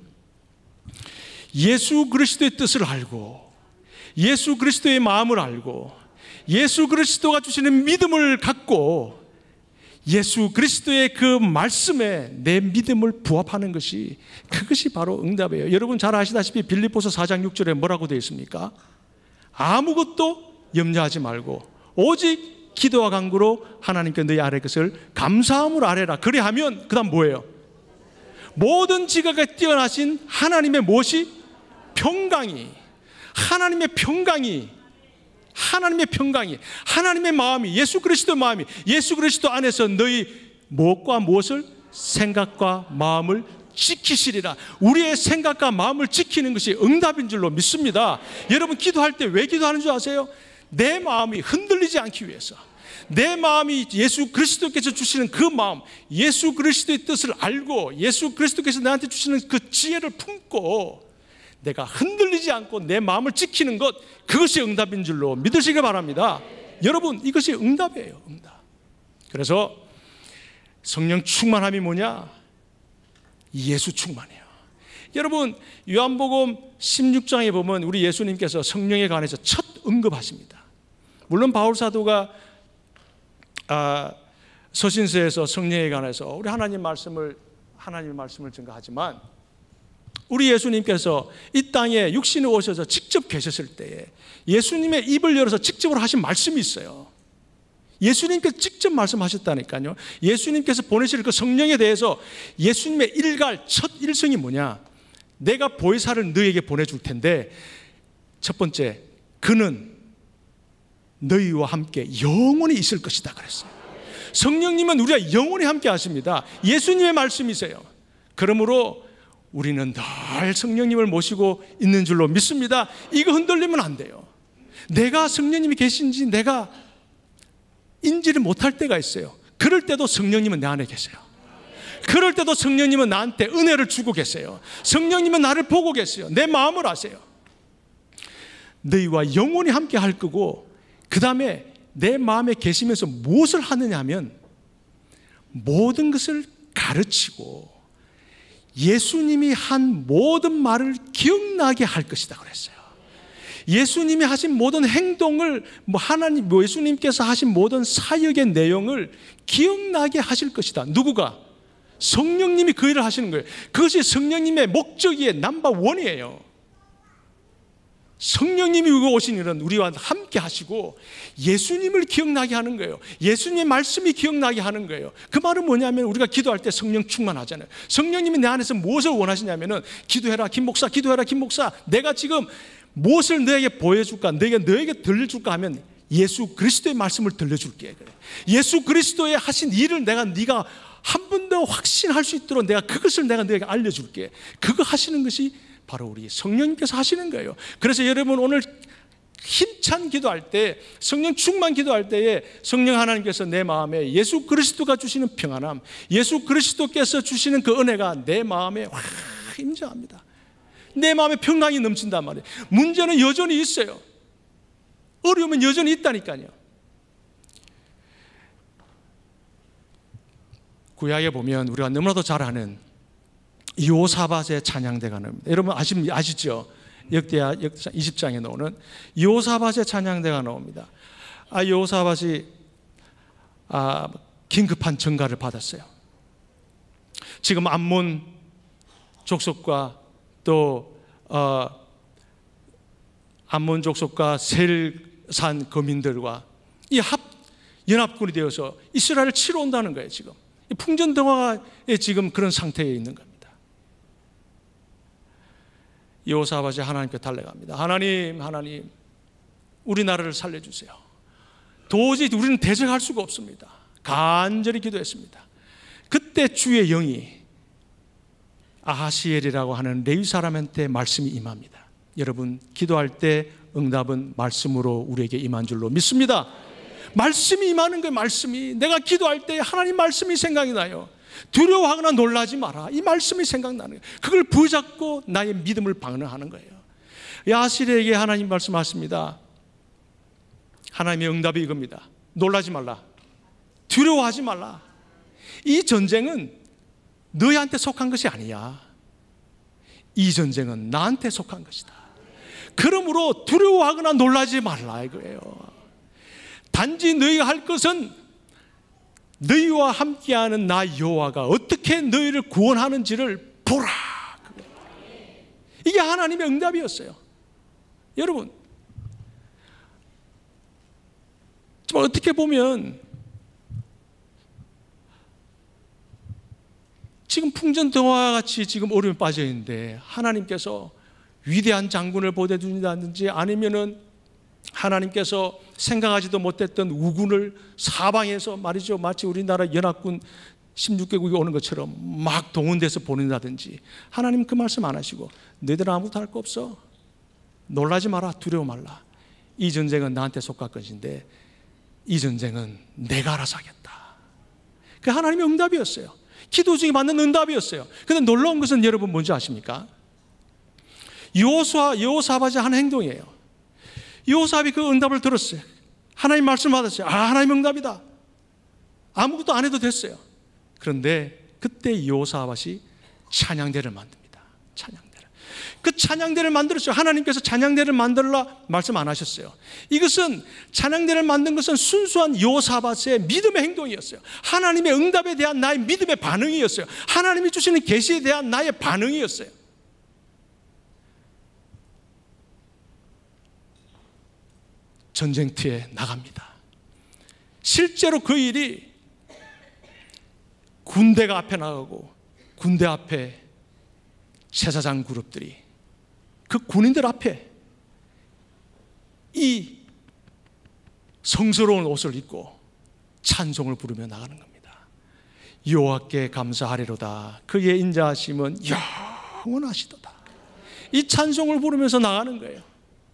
예수 그리스도의 뜻을 알고 예수 그리스도의 마음을 알고 예수 그리스도가 주시는 믿음을 갖고 예수 그리스도의 그 말씀에 내 믿음을 부합하는 것이, 그것이 바로 응답이에요. 여러분 잘 아시다시피 빌립보서 4장 6절에 뭐라고 되어 있습니까? 아무것도 염려하지 말고 오직 기도와 간구로 하나님께 너희 아뢰 것을 감사함으로 아뢰라. 그리하면 그 다음 뭐예요? 모든 지각에 뛰어나신 하나님의 무엇이? 평강이, 하나님의 평강이, 하나님의 마음이, 예수 그리스도의 마음이, 예수 그리스도 안에서 너희 무엇과 무엇을? 생각과 마음을 지키시리라. 우리의 생각과 마음을 지키는 것이 응답인 줄로 믿습니다. 여러분 기도할 때 왜 기도하는 줄 아세요? 내 마음이 흔들리지 않기 위해서, 내 마음이 예수 그리스도께서 주시는 그 마음, 예수 그리스도의 뜻을 알고 예수 그리스도께서 나한테 주시는 그 지혜를 품고 내가 흔들리지 않고 내 마음을 지키는 것, 그것이 응답인 줄로 믿으시길 바랍니다. 여러분 이것이 응답이에요. 응답. 그래서 성령 충만함이 뭐냐? 예수 충만이에요. 여러분, 요한복음 16장에 보면 우리 예수님께서 성령에 관해서 첫 언급하십니다. 물론 바울 사도가 서신서에서 성령에 관해서 우리 하나님의 말씀을 증거하지만, 우리 예수님께서 이 땅에 육신에 오셔서 직접 계셨을 때에 예수님의 입을 열어서 직접으로 하신 말씀이 있어요. 예수님께서 직접 말씀하셨다니까요. 예수님께서 보내실 그 성령에 대해서 예수님의 일갈 첫 일성이 뭐냐? 내가 보혜사를 너에게 보내줄 텐데, 첫 번째, 그는 너희와 함께 영원히 있을 것이다 그랬어요. 성령님은 우리가 영원히 함께 하십니다. 예수님의 말씀이세요. 그러므로 우리는 늘 성령님을 모시고 있는 줄로 믿습니다. 이거 흔들리면 안 돼요. 내가 성령님이 계신지 내가 인지를 못할 때가 있어요. 그럴 때도 성령님은 내 안에 계세요. 그럴 때도 성령님은 나한테 은혜를 주고 계세요. 성령님은 나를 보고 계세요. 내 마음을 아세요. 너희와 영원히 함께 할 거고, 그 다음에 내 마음에 계시면서 무엇을 하느냐 하면 모든 것을 가르치고 예수님이 한 모든 말을 기억나게 할 것이다 그랬어요. 예수님이 하신 모든 행동을, 예수님께서 하신 모든 사역의 내용을 기억나게 하실 것이다. 누구가? 성령님이 그 일을 하시는 거예요. 그것이 성령님의 목적이에요. 넘버원이에요. 성령님이 오신 일은 우리와 함께 하시고 예수님을 기억나게 하는 거예요. 예수님의 말씀이 기억나게 하는 거예요. 그 말은 뭐냐면, 우리가 기도할 때 성령 충만하잖아요. 성령님이 내 안에서 무엇을 원하시냐면은, 기도해라 김 목사, 기도해라 김 목사, 내가 지금 무엇을 너에게 보여줄까, 너에게 들려줄까 하면 예수 그리스도의 말씀을 들려줄게. 그래. 예수 그리스도의 하신 일을 네가 한 번 더 확신할 수 있도록 내가 그것을 너에게 알려줄게. 그거 하시는 것이 바로 우리 성령님께서 하시는 거예요. 그래서 여러분, 오늘 힘찬 기도할 때, 성령 충만 기도할 때에 성령 하나님께서 내 마음에 예수 그리스도가 주시는 평안함, 예수 그리스도께서 주시는 그 은혜가 내 마음에 확 임재합니다. 내 마음에 평강이 넘친단 말이에요. 문제는 여전히 있어요. 어려움은 여전히 있다니까요. 구약에 보면 우리가 너무나도 잘 아는 여호사밧의 찬양대가 나옵니다. 여러분 아시죠? 역대하 20장에 나오는 여호사밧의 찬양대가 나옵니다. 여호사밧이 긴급한 전가를 받았어요. 지금 암몬 족속과 또 암몬 족속과 셀산 거민들과 이 연합군이 되어서 이스라엘을 치러 온다는 거예요. 지금 풍전등화에 지금 그런 상태에 있는 겁니다. 여호사밧이 하나님께 달려갑니다. 하나님, 우리나라를 살려주세요. 도저히 우리는 대적할 수가 없습니다. 간절히 기도했습니다. 그때 주의 영이 아하시엘이라고 하는 레위 사람한테 말씀이 임합니다. 여러분, 기도할 때 응답은 말씀으로 우리에게 임한 줄로 믿습니다. 말씀이 임하는 거예요. 말씀이. 내가 기도할 때 하나님 말씀이 생각이 나요. 두려워하거나 놀라지 마라. 이 말씀이 생각나는 거예요. 그걸 붙잡고 나의 믿음을 방어하는 거예요. 야하시엘에게 하나님 말씀하십니다. 하나님의 응답이 이겁니다. 놀라지 말라. 두려워하지 말라. 이 전쟁은 너희한테 속한 것이 아니야. 이 전쟁은 나한테 속한 것이다. 그러므로 두려워하거나 놀라지 말라 이거예요. 단지 너희가 할 것은 너희와 함께하는 나 여호와가 어떻게 너희를 구원하는지를 보라. 이게 하나님의 응답이었어요. 여러분, 정말 어떻게 보면 지금 풍전등화와 같이 지금 어려움에 빠져 있는데 하나님께서 위대한 장군을 보내준다든지 아니면은 하나님께서 생각하지도 못했던 우군을 사방에서 말이죠, 마치 우리나라 연합군 16개국이 오는 것처럼 막 동원돼서 보낸다든지, 하나님 그 말씀 안 하시고 너희들은 아무것도 할 거 없어, 놀라지 마라, 두려워 말라, 이 전쟁은 나한테 속할 것인데 이 전쟁은 내가 알아서 하겠다. 그 하나님의 응답이었어요. 기도 중에 받는 응답이었어요. 그런데 놀라운 것은 여러분 뭔지 아십니까? 여호사밧이 한 행동이에요. 여호사밧이 그 응답을 들었어요. 하나님 말씀 받았어요. 하나님 응답이다. 아무것도 안 해도 됐어요. 그런데 그때 여호사밧이 찬양대를 만듭니다. 찬양대를. 그 찬양대를 만들었어요. 하나님께서 찬양대를 만들라 말씀 안 하셨어요. 이것은 찬양대를 만든 것은 순수한 여호사밧의 믿음의 행동이었어요. 하나님의 응답에 대한 나의 믿음의 반응이었어요. 하나님이 주시는 계시에 대한 나의 반응이었어요. 전쟁터에 나갑니다. 실제로 그 일이 군대가 앞에 나가고 군대 앞에 제사장 그룹들이 그 군인들 앞에 이 성스러운 옷을 입고 찬송을 부르며 나가는 겁니다. 여호와께 감사하리로다. 그의 인자하심은 영원하시도다. 이 찬송을 부르면서 나가는 거예요.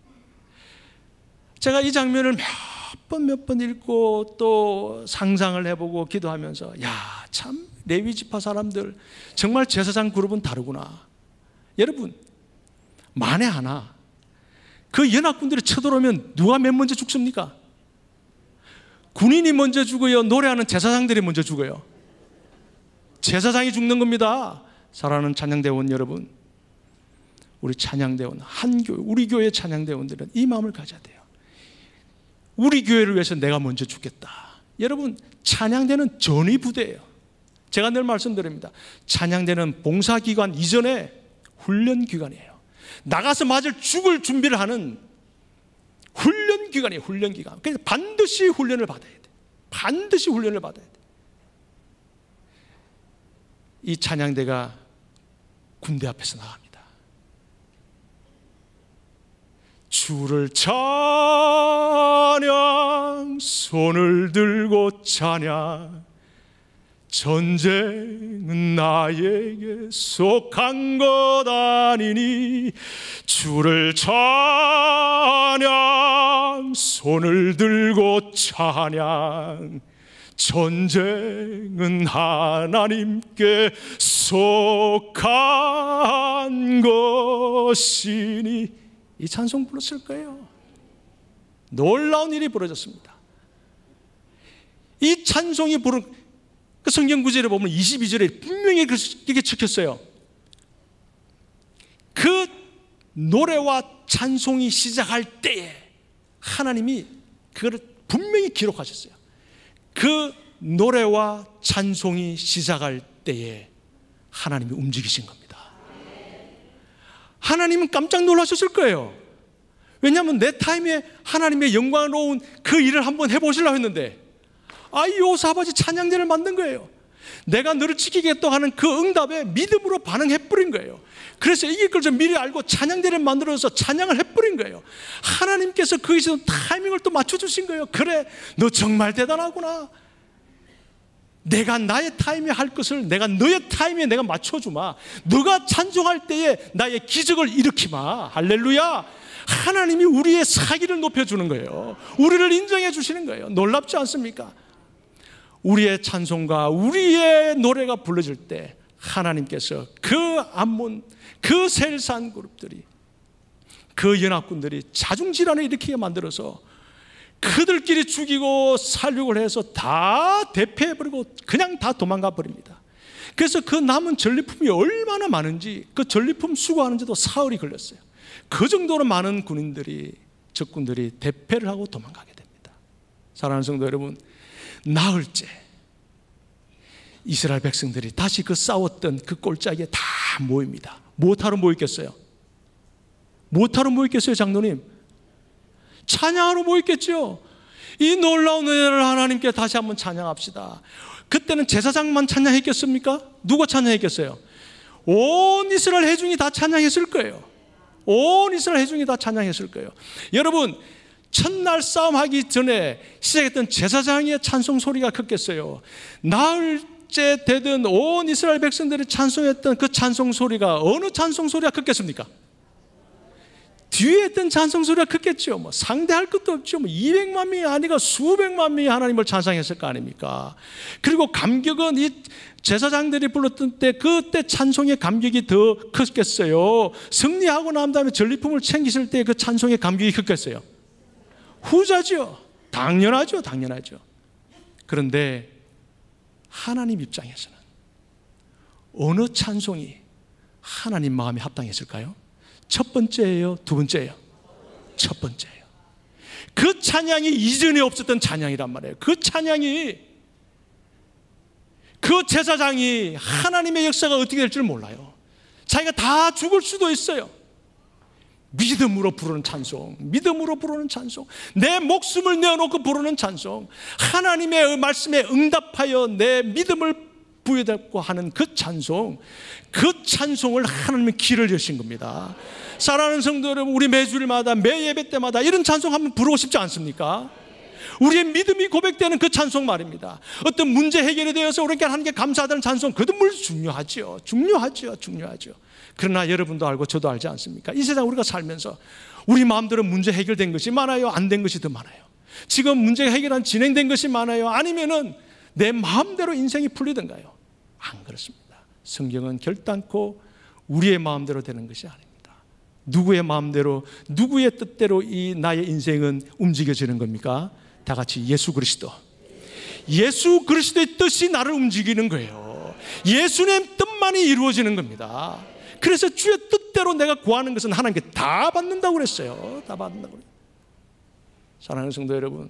제가 이 장면을 몇 번 읽고 또 상상을 해보고 기도하면서 참 레위 지파 사람들 정말 제사장 그룹은 다르구나. 여러분, 만에 하나 그 연합군들이 쳐들어오면 누가 맨 먼저 죽습니까? 군인이 먼저 죽어요? 노래하는 제사장들이 먼저 죽어요? 제사장이 죽는 겁니다. 사랑하는 찬양대원 여러분, 우리 찬양대원, 한 교회, 우리 교회 찬양대원들은 이 마음을 가져야 돼요. 우리 교회를 위해서 내가 먼저 죽겠다. 여러분, 찬양대는 전위부대예요. 제가 늘 말씀드립니다. 찬양대는 봉사기관 이전에 훈련기관이에요. 나가서 맞을 죽을 준비를 하는 훈련기관이에요. 훈련기관. 그래서 반드시 훈련을 받아야 돼. 반드시 훈련을 받아야 돼. 이 찬양대가 군대 앞에서 나갑니다. 주를 찬양, 손을 들고 찬양. 전쟁은 나에게 속한 것 아니니. 주를 찬양, 손을 들고 찬양. 전쟁은 하나님께 속한 것이니. 이 찬송 불렀을 거예요. 놀라운 일이 벌어졌습니다. 이 찬송이 부른 그 성경 구절에 보면 22절에 분명히 그렇게 적혔어요. 그 노래와 찬송이 시작할 때에 하나님이 그걸 분명히 기록하셨어요. 그 노래와 찬송이 시작할 때에 하나님이 움직이신 겁니다. 하나님은 깜짝 놀라셨을 거예요. 왜냐하면 내 타임에 하나님의 영광스러운 그 일을 한번 해보시려고 했는데 여호사밧이 찬양대를 만든 거예요. 내가 너를 지키겠다고 하는 그 응답에 믿음으로 반응해버린 거예요. 그래서 이길 걸 좀 미리 알고 찬양대를 만들어서 찬양을 해버린 거예요. 하나님께서 거기서 타이밍을 또 맞춰주신 거예요. 그래, 너 정말 대단하구나. 내가 나의 타임에 할 것을 내가 너의 타임에 내가 맞춰주마. 너가 찬송할 때에 나의 기적을 일으키마. 할렐루야. 하나님이 우리의 사기를 높여주는 거예요. 우리를 인정해 주시는 거예요. 놀랍지 않습니까? 우리의 찬송과 우리의 노래가 불러질 때 하나님께서 그 암몬, 그 셀산 그룹들이, 그 연합군들이 자중질환을 일으키게 만들어서 그들끼리 죽이고 살육을 해서 다 대패해버리고 그냥 다 도망가 버립니다. 그래서 그 남은 전리품이 얼마나 많은지 그 전리품 수거하는데도 사흘이 걸렸어요. 그 정도로 많은 군인들이, 적군들이 대패를 하고 도망가게 됩니다. 사랑하는 성도 여러분, 나흘째 이스라엘 백성들이 다시 그 싸웠던 그 골짜기에 다 모입니다. 무엇하러 모였겠어요? 무엇하러 모였겠어요, 장로님? 찬양하러 모였겠죠. 이 놀라운 은혜를 하나님께 다시 한번 찬양합시다. 그때는 제사장만 찬양했겠습니까? 누가 찬양했겠어요? 온 이스라엘 회중이 다 찬양했을 거예요. 온 이스라엘 회중이 다 찬양했을 거예요. 여러분, 첫날 싸움하기 전에 시작했던 제사장의 찬송 소리가 컸겠어요? 나흘째 되던 온 이스라엘 백성들이 찬송했던 그 찬송 소리가 어느 찬송 소리가 컸겠습니까? 뒤에 했던 찬송 소리가 컸겠죠. 상대할 것도 없죠. 200만 명이 아니고 수백만 명이 하나님을 찬송했을 거 아닙니까? 그리고 감격은 이 제사장들이 불렀던 때 그때 찬송의 감격이 더 컸겠어요? 승리하고 난 다음에 전리품을 챙기실 때 그 찬송의 감격이 컸겠어요? 후자죠. 당연하죠. 당연하죠. 그런데 하나님 입장에서는 어느 찬송이 하나님 마음에 합당했을까요? 첫 번째예요? 두 번째예요? 첫 번째예요. 그 찬양이 이전에 없었던 찬양이란 말이에요. 그 찬양이, 그 제사장이 하나님의 역사가 어떻게 될지 몰라요. 자기가 다 죽을 수도 있어요. 믿음으로 부르는 찬송, 믿음으로 부르는 찬송, 내 목숨을 내어놓고 부르는 찬송, 하나님의 말씀에 응답하여 내 믿음을 부여잡고 하는 그 찬송, 그 찬송을 하나님의 길을 여신 겁니다. 사랑하는 성도 여러분, 우리 매주일마다 매 예배 때마다 이런 찬송 한번 부르고 싶지 않습니까? 우리의 믿음이 고백되는 그 찬송 말입니다. 어떤 문제 해결이 되어서 우리에게 하나님께 감사하다는 찬송, 그것도 물론 중요하죠. 그러나 여러분도 알고 저도 알지 않습니까? 이 세상 우리가 살면서 우리 마음대로 문제 해결된 것이 많아요? 안 된 것이 더 많아요? 지금 문제가 해결한 진행된 것이 많아요? 아니면은 내 마음대로 인생이 풀리던가요? 안 그렇습니다. 성경은 결단코 우리의 마음대로 되는 것이 아닙니다. 누구의 마음대로, 누구의 뜻대로 이 나의 인생은 움직여지는 겁니까? 다 같이 예수 그리스도. 예수 그리스도의 뜻이 나를 움직이는 거예요. 예수님의 뜻만이 이루어지는 겁니다. 그래서 주의 뜻대로 내가 구하는 것은 하나님께 다 받는다고 그랬어요. 다 받는다고 그랬어요. 사랑하는 성도 여러분,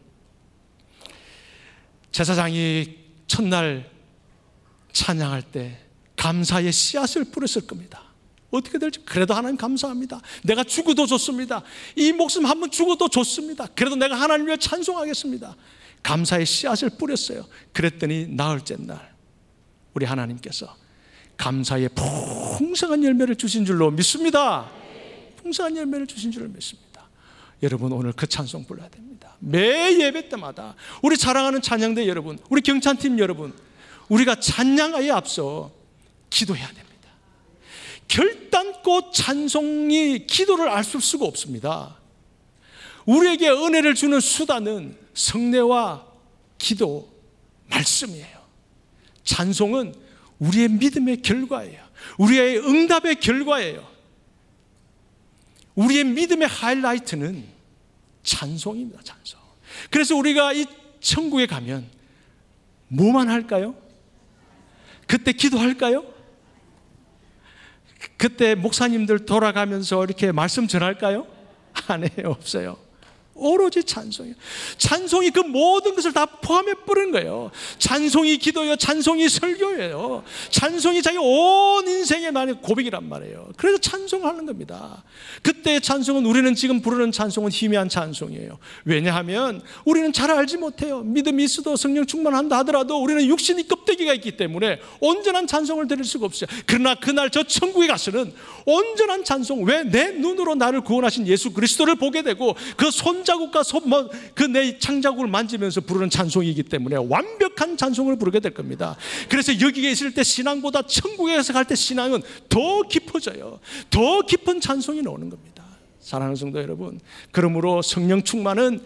제사장이 첫날 찬양할 때 감사의 씨앗을 뿌렸을 겁니다. 어떻게 될지 그래도 하나님 감사합니다. 내가 죽어도 좋습니다. 이 목숨 한번 죽어도 좋습니다. 그래도 내가 하나님 위해 찬송하겠습니다. 감사의 씨앗을 뿌렸어요. 그랬더니 나흘째 날 우리 하나님께서 감사의 풍성한 열매를 주신 줄로 믿습니다. 풍성한 열매를 주신 줄로 믿습니다. 여러분, 오늘 그 찬송 불러야 됩니다. 매 예배 때마다 우리 사랑하는 찬양대 여러분, 우리 경찬팀 여러분, 우리가 찬양에 앞서 기도해야 됩니다. 결단코 찬송이 기도를 알 수가 없습니다. 우리에게 은혜를 주는 수단은 성례와 기도, 말씀이에요. 찬송은 우리의 믿음의 결과예요. 우리의 응답의 결과예요. 우리의 믿음의 하이라이트는 찬송입니다. 찬송. 그래서 우리가 이 천국에 가면 뭐만 할까요? 그때 기도할까요? 그때 목사님들 돌아가면서 이렇게 말씀 전할까요? 안 해요. 없어요. 오로지 찬송이에요. 찬송이 그 모든 것을 다 포함해 뿌리는 거예요. 찬송이 기도예요. 찬송이 설교예요. 찬송이 자기 온 인생의 나의 고백이란 말이에요. 그래서 찬송하는 겁니다. 그때의 찬송은, 우리는 지금 부르는 찬송은 희미한 찬송이에요. 왜냐하면 우리는 잘 알지 못해요. 믿음이 있어도 성령 충만한다 하더라도 우리는 육신이 껍데기가 있기 때문에 온전한 찬송을 드릴 수가 없어요. 그러나 그날 저 천국에 가서는 온전한 찬송, 왜? 내 눈으로 나를 구원하신 예수 그리스도를 보게 되고 그 손자국과 그 내 창자국을 만지면서 부르는 찬송이기 때문에 완벽한 찬송을 부르게 될 겁니다. 그래서 여기에 있을 때 신앙보다 천국에서 갈 때 신앙은 더 깊어져요. 더 깊은 찬송이 나오는 겁니다. 사랑하는 성도 여러분, 그러므로 성령 충만은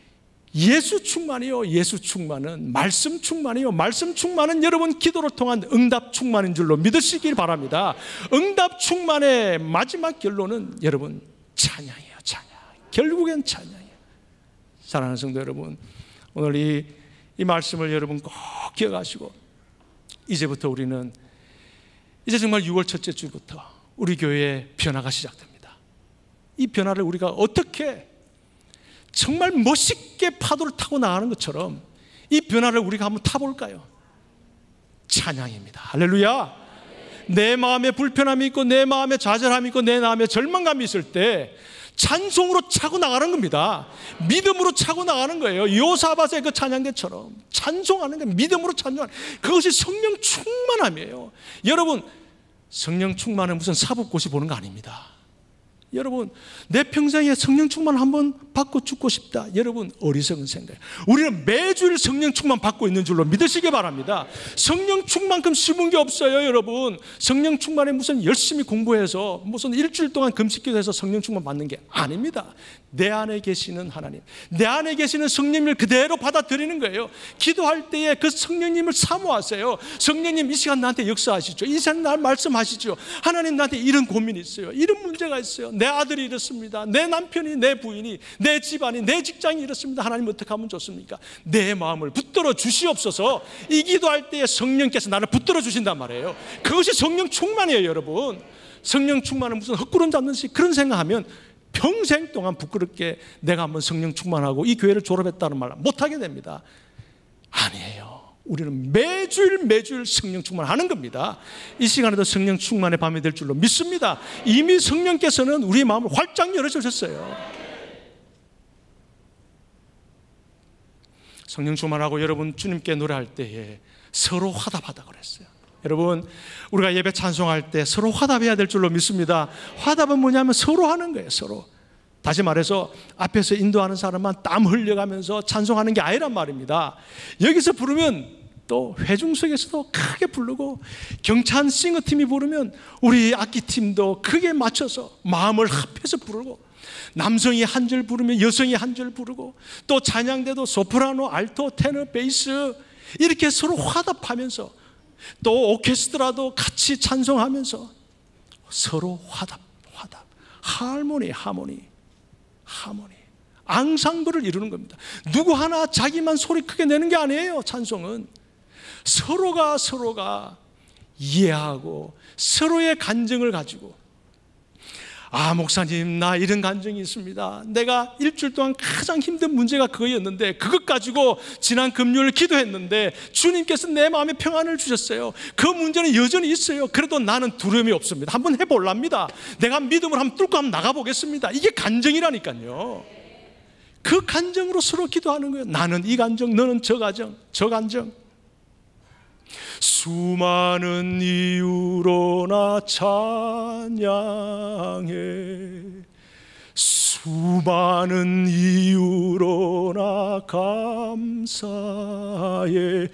예수 충만이요, 예수 충만은 말씀 충만이요, 말씀 충만은 여러분 기도를 통한 응답 충만인 줄로 믿으시길 바랍니다. 응답 충만의 마지막 결론은 여러분 찬양이에요. 찬양. 결국엔 찬양이에요. 사랑하는 성도 여러분, 오늘 이 말씀을 여러분 꼭 기억하시고, 이제부터 우리는 이제 정말 6월 첫째 주부터 우리 교회의 변화가 시작됩니다. 이 변화를 우리가 어떻게 정말 멋있게 파도를 타고 나가는 것처럼 이 변화를 우리가 한번 타볼까요? 찬양입니다. 할렐루야. 내 마음에 불편함이 있고 내 마음에 좌절함이 있고 내 마음에 절망감이 있을 때 찬송으로 차고 나가는 겁니다. 믿음으로 차고 나가는 거예요. 요사밧의 그 찬양대처럼 찬송하는 게 믿음으로 찬송하는, 그것이 성령 충만함이에요. 여러분, 성령 충만은 무슨 사법고시 보는 거 아닙니다. 여러분, 내 평생에 성령 충만 한번 받고 죽고 싶다. 여러분, 어리석은 생각이에요. 우리는 매주일 성령 충만 받고 있는 줄로 믿으시기 바랍니다. 성령 충만큼 쉬운 게 없어요. 여러분, 성령 충만에 무슨 열심히 공부해서 무슨 일주일 동안 금식기도해서 성령 충만 받는 게 아닙니다. 내 안에 계시는 하나님, 내 안에 계시는 성령님을 그대로 받아들이는 거예요. 기도할 때에 그 성령님을 사모하세요. 성령님, 이 시간 나한테 역사하시죠. 이 시간 날 말씀하시죠. 하나님, 나한테 이런 고민이 있어요. 이런 문제가 있어요. 내 아들이 이렇습니다. 내 남편이, 내 부인이, 내 집안이, 내 직장이 이렇습니다. 하나님, 어떻게 하면 좋습니까? 내 마음을 붙들어 주시옵소서. 이 기도할 때에 성령께서 나를 붙들어 주신단 말이에요. 그것이 성령 충만이에요. 여러분, 성령 충만은 무슨 헛구름 잡는지 그런 생각하면 평생 동안 부끄럽게 내가 한번 성령 충만하고 이 교회를 졸업했다는 말 못하게 됩니다. 아니에요. 우리는 매주일 성령 충만하는 겁니다. 이 시간에도 성령 충만의 밤이 될 줄로 믿습니다. 이미 성령께서는 우리의 마음을 활짝 열어주셨어요. 성령 충만하고 여러분 주님께 노래할 때에 서로 화답하다 그랬어요. 여러분 우리가 예배 찬송할 때 서로 화답해야 될 줄로 믿습니다. 화답은 뭐냐면 서로 하는 거예요. 서로. 다시 말해서 앞에서 인도하는 사람만 땀 흘려가면서 찬송하는 게 아니란 말입니다. 여기서 부르면 또 회중석에서도 크게 부르고 경찬 싱어팀이 부르면 우리 악기팀도 크게 맞춰서 마음을 합해서 부르고 남성이 한 절 부르면 여성이 한 절 부르고 또 찬양대도 소프라노, 알토, 테너, 베이스 이렇게 서로 화답하면서 또 오케스트라도 같이 찬송하면서 서로 화답 하모니 앙상블을 이루는 겁니다. 누구 하나 자기만 소리 크게 내는 게 아니에요. 찬송은 서로가 이해하고 서로의 간증을 가지고 목사님 나 이런 간증이 있습니다. 내가 일주일 동안 가장 힘든 문제가 그거였는데 그것 가지고 지난 금요일 기도했는데 주님께서 내 마음에 평안을 주셨어요. 그 문제는 여전히 있어요. 그래도 나는 두려움이 없습니다. 한번 해볼랍니다. 내가 믿음을 한번 뚫고 한번 나가보겠습니다. 이게 간증이라니까요. 그 간증으로 서로 기도하는 거예요. 나는 이 간증, 너는 저 간증. 수많은 이유로 나 찬양해 수많은 이유로 나 감사해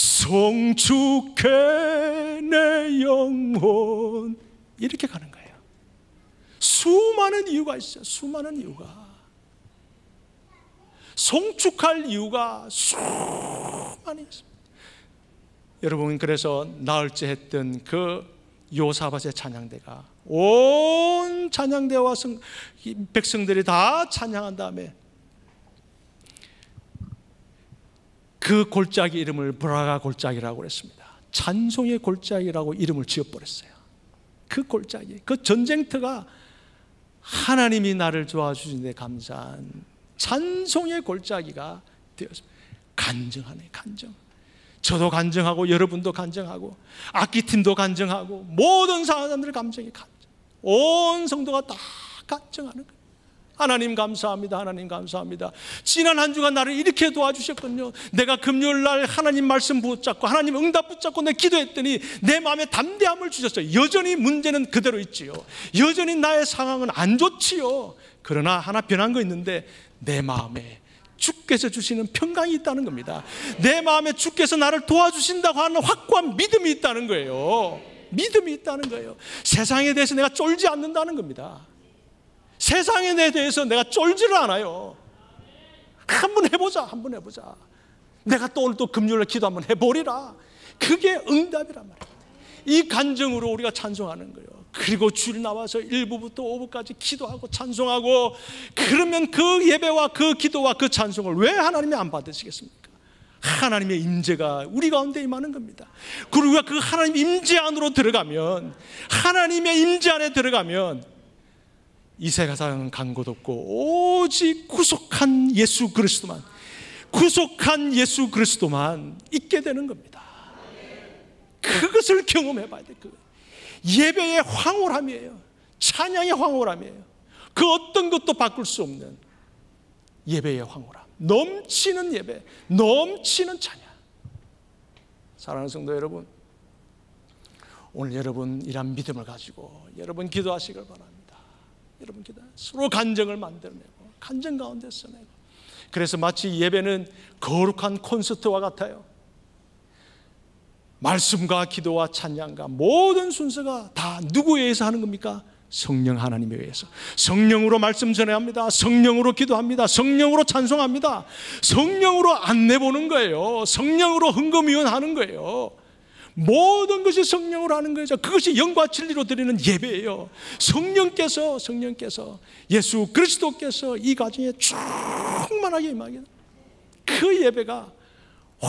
성축해 내 영혼 이렇게 가는 거예요. 수많은 이유가 있어요. 수많은 이유가 성축할 이유가 수많이 있습니다. 여러분 그래서 나흘째 했던 그 요사밧의 찬양대가 온 찬양대와 백성들이 다 찬양한 다음에 그 골짜기 이름을 브라가 골짜기라고 그랬습니다. 찬송의 골짜기라고 이름을 지어버렸어요. 그 골짜기, 그 전쟁터가 하나님이 나를 도와주신 데 감사한 찬송의 골짜기가 되었습니다. 간증하네, 간증. 저도 간증하고 여러분도 간증하고 악기팀도 간증하고 모든 사람들 간증이 간증. 온 성도가 다 간증하는 거예요. 하나님 감사합니다. 하나님 감사합니다. 지난 한 주간 나를 이렇게 도와주셨군요. 내가 금요일 날 하나님 말씀 붙잡고 하나님 응답 붙잡고 내가 기도했더니 내 마음에 담대함을 주셨어요. 여전히 문제는 그대로 있지요. 여전히 나의 상황은 안 좋지요. 그러나 하나 변한 거 있는데 내 마음에 주께서 주시는 평강이 있다는 겁니다. 내 마음에 주께서 나를 도와주신다고 하는 확고한 믿음이 있다는 거예요. 믿음이 있다는 거예요. 세상에 대해서 내가 쫄지 않는다는 겁니다. 세상에 대해서 내가 쫄지를 않아요. 한번 해보자. 내가 또 오늘 또 금요일에 기도 한번 해보리라. 그게 응답이란 말이에요. 이 간증으로 우리가 찬송하는 거예요. 그리고 주일 나와서 1부부터 5부까지 기도하고 찬송하고 그러면 그 예배와 그 기도와 그 찬송을 왜 하나님이 안 받으시겠습니까? 하나님의 임재가 우리 가운데 임하는 겁니다. 그리고 우리가 그 하나님 임재 안으로 들어가면 하나님의 임재 안에 들어가면 이 세상은 간 곳 없고 오직 구속한 예수 그리스도만 있게 되는 겁니다. 그것을 경험해 봐야 돼. 예배의 황홀함이에요. 찬양의 황홀함이에요. 그 어떤 것도 바꿀 수 없는 예배의 황홀함. 넘치는 예배, 넘치는 찬양. 사랑하는 성도 여러분, 오늘 여러분 이런 믿음을 가지고 여러분 기도하시길 바랍니다. 여러분 기도, 서로 간증을 만들어내고 간증 가운데 써내고. 그래서 마치 예배는 거룩한 콘서트와 같아요. 말씀과 기도와 찬양과 모든 순서가 다 누구에 의해서 하는 겁니까? 성령 하나님에 의해서. 성령으로 말씀 전해합니다. 성령으로 기도합니다. 성령으로 찬송합니다. 성령으로 안내보는 거예요. 성령으로 흥금위원하는 거예요. 모든 것이 성령으로 하는 거죠. 그것이 영과 진리로 드리는 예배예요. 성령께서 예수 그리스도께서 이 가정에 충만하게 임하게, 그 예배가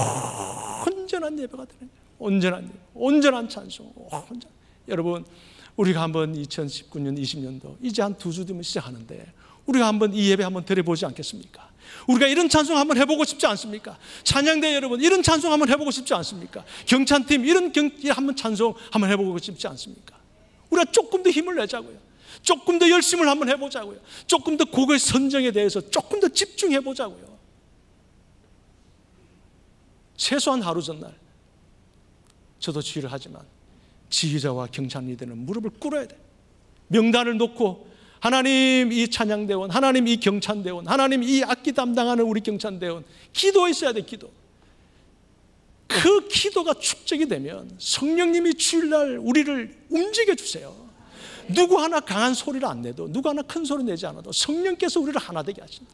온전한 예배가 되는 거예요. 온전한 찬송. 여러분, 우리가 한번 2019년 20년도 이제 한 2주 뒤면 시작하는데 우리가 한번 이 예배 한번 드려보지 않겠습니까? 우리가 이런 찬송 한번 해보고 싶지 않습니까? 찬양대 여러분 이런 찬송 한번 해보고 싶지 않습니까? 경찬팀 이런 한번 찬송 한번 해보고 싶지 않습니까? 우리가 조금 더 힘을 내자고요. 조금 더 열심을 한번 해보자고요. 조금 더 곡의 선정에 대해서 조금 더 집중해보자고요. 최소한 하루 전날 저도 지휘를 하지만 지휘자와 경찬 리더는 무릎을 꿇어야 돼. 명단을 놓고 하나님 이 찬양대원, 하나님 이 경찬대원, 하나님 이 악기 담당하는 우리 경찬대원 기도했어야 돼. 기도. 그 기도가 축적이 되면 성령님이 주일날 우리를 움직여 주세요. 누구 하나 강한 소리를 안 내도, 누구 하나 큰 소리 내지 않아도 성령께서 우리를 하나 되게 하신다.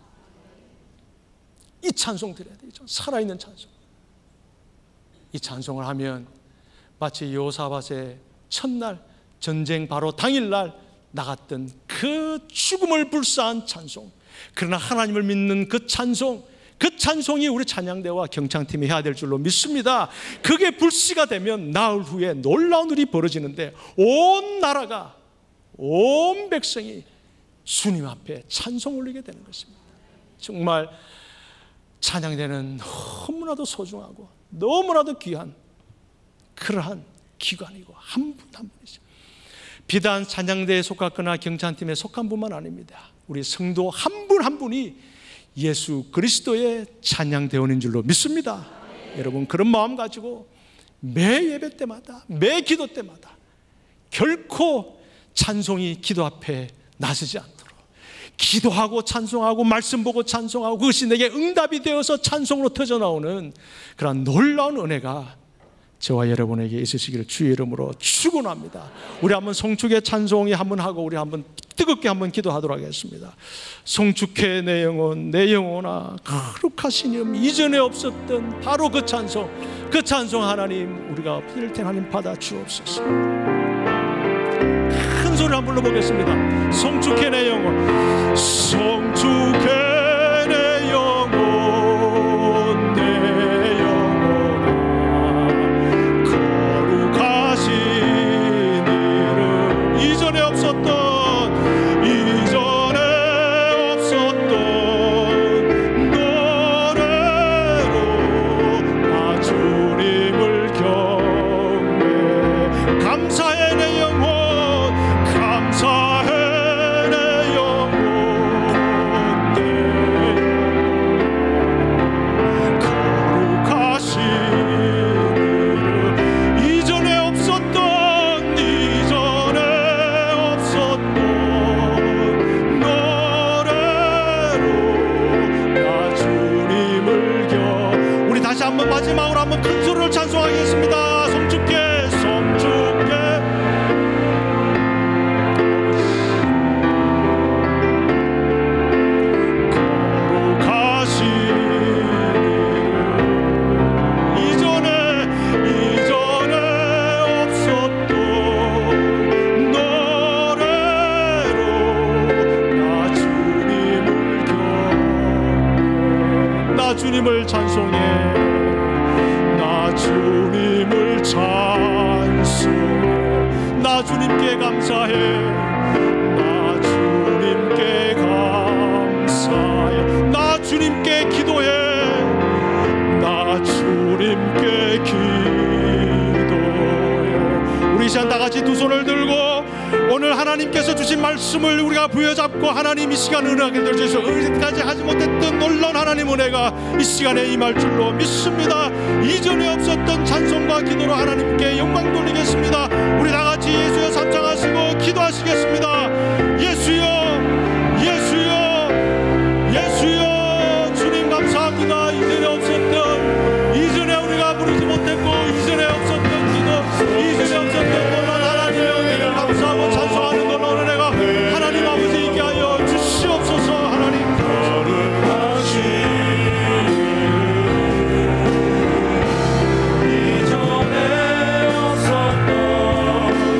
이 찬송 드려야 되죠. 살아있는 찬송. 이 찬송을 하면 마치 여호사밧의 첫날 전쟁 바로 당일날 나갔던 그 죽음을 불사한 찬송, 그러나 하나님을 믿는 그 찬송이 우리 찬양대와 경창팀이 해야 될 줄로 믿습니다. 그게 불씨가 되면 나흘 후에 놀라운 일이 벌어지는데 온 나라가, 온 백성이 주님 앞에 찬송 올리게 되는 것입니다. 정말 찬양대는 너무나도 소중하고 너무나도 귀한 그러한 기관이고 한 분 한 분이죠. 비단 찬양대에 속했거나 경찬팀에 속한 분만 아닙니다. 우리 성도 한 분 한 분이 예수 그리스도의 찬양대원인 줄로 믿습니다. 여러분 그런 마음 가지고 매 예배 때마다, 매 기도 때마다 결코 찬송이 기도 앞에 나서지 않도록 기도하고 찬송하고 말씀 보고 찬송하고 그것이 내게 응답이 되어서 찬송으로 터져나오는 그런 놀라운 은혜가 저와 여러분에게 있으시기를 주의 이름으로 축원합니다. 우리 한번 송축의 찬송이 한번 하고 우리 한번 뜨겁게 한번 기도하도록 하겠습니다. 송축해 내 영혼 내 영혼아 거룩하신 이름 이전에 없었던 바로 그 찬송 하나님 우리가 필텐 하나님 받아 주옵소서. 큰 소리 한번 불러보겠습니다. 송축해 내 영혼 송축해 내 영혼 마지막으로 한번 큰 소리로 찬송하겠습니다. 송축해 송축해 거룩하신 이전에 없었던 노래로 나 주님을 경외 나 주님을 찬송해 주님을 찬송해 나 주님께 감사해 나 주님께 감사해 나 주님께 기도해 나 주님께 기도해. 우리 시간 다 같이 두 손을 들고 오늘 하나님께서 주신 말씀을 우리가 부여잡고 하나님 이 시간 은혜하게 되어주셔서 어디까지 하지 못했던 놀라운 하나님 은혜가 이 시간에 임할 줄로 믿습니다. 이전에 없었던 찬송과 기도로 하나님께 영광 돌리겠습니다. 우리 다 같이 예수여 삼창하시고 기도하시겠습니다. 예수여 예수여 예수여 주님 감사합니다. 이전에 없었던 이전에 우리가 부르지 못했고 이전에 없었던 기도 이전에 없었던 놀라운 하나님의 은혜를 감사하고 찬송하는 놀라운 은혜가 하나님 아버지 있게 하여 주시옵소서. 하나님 거룩하신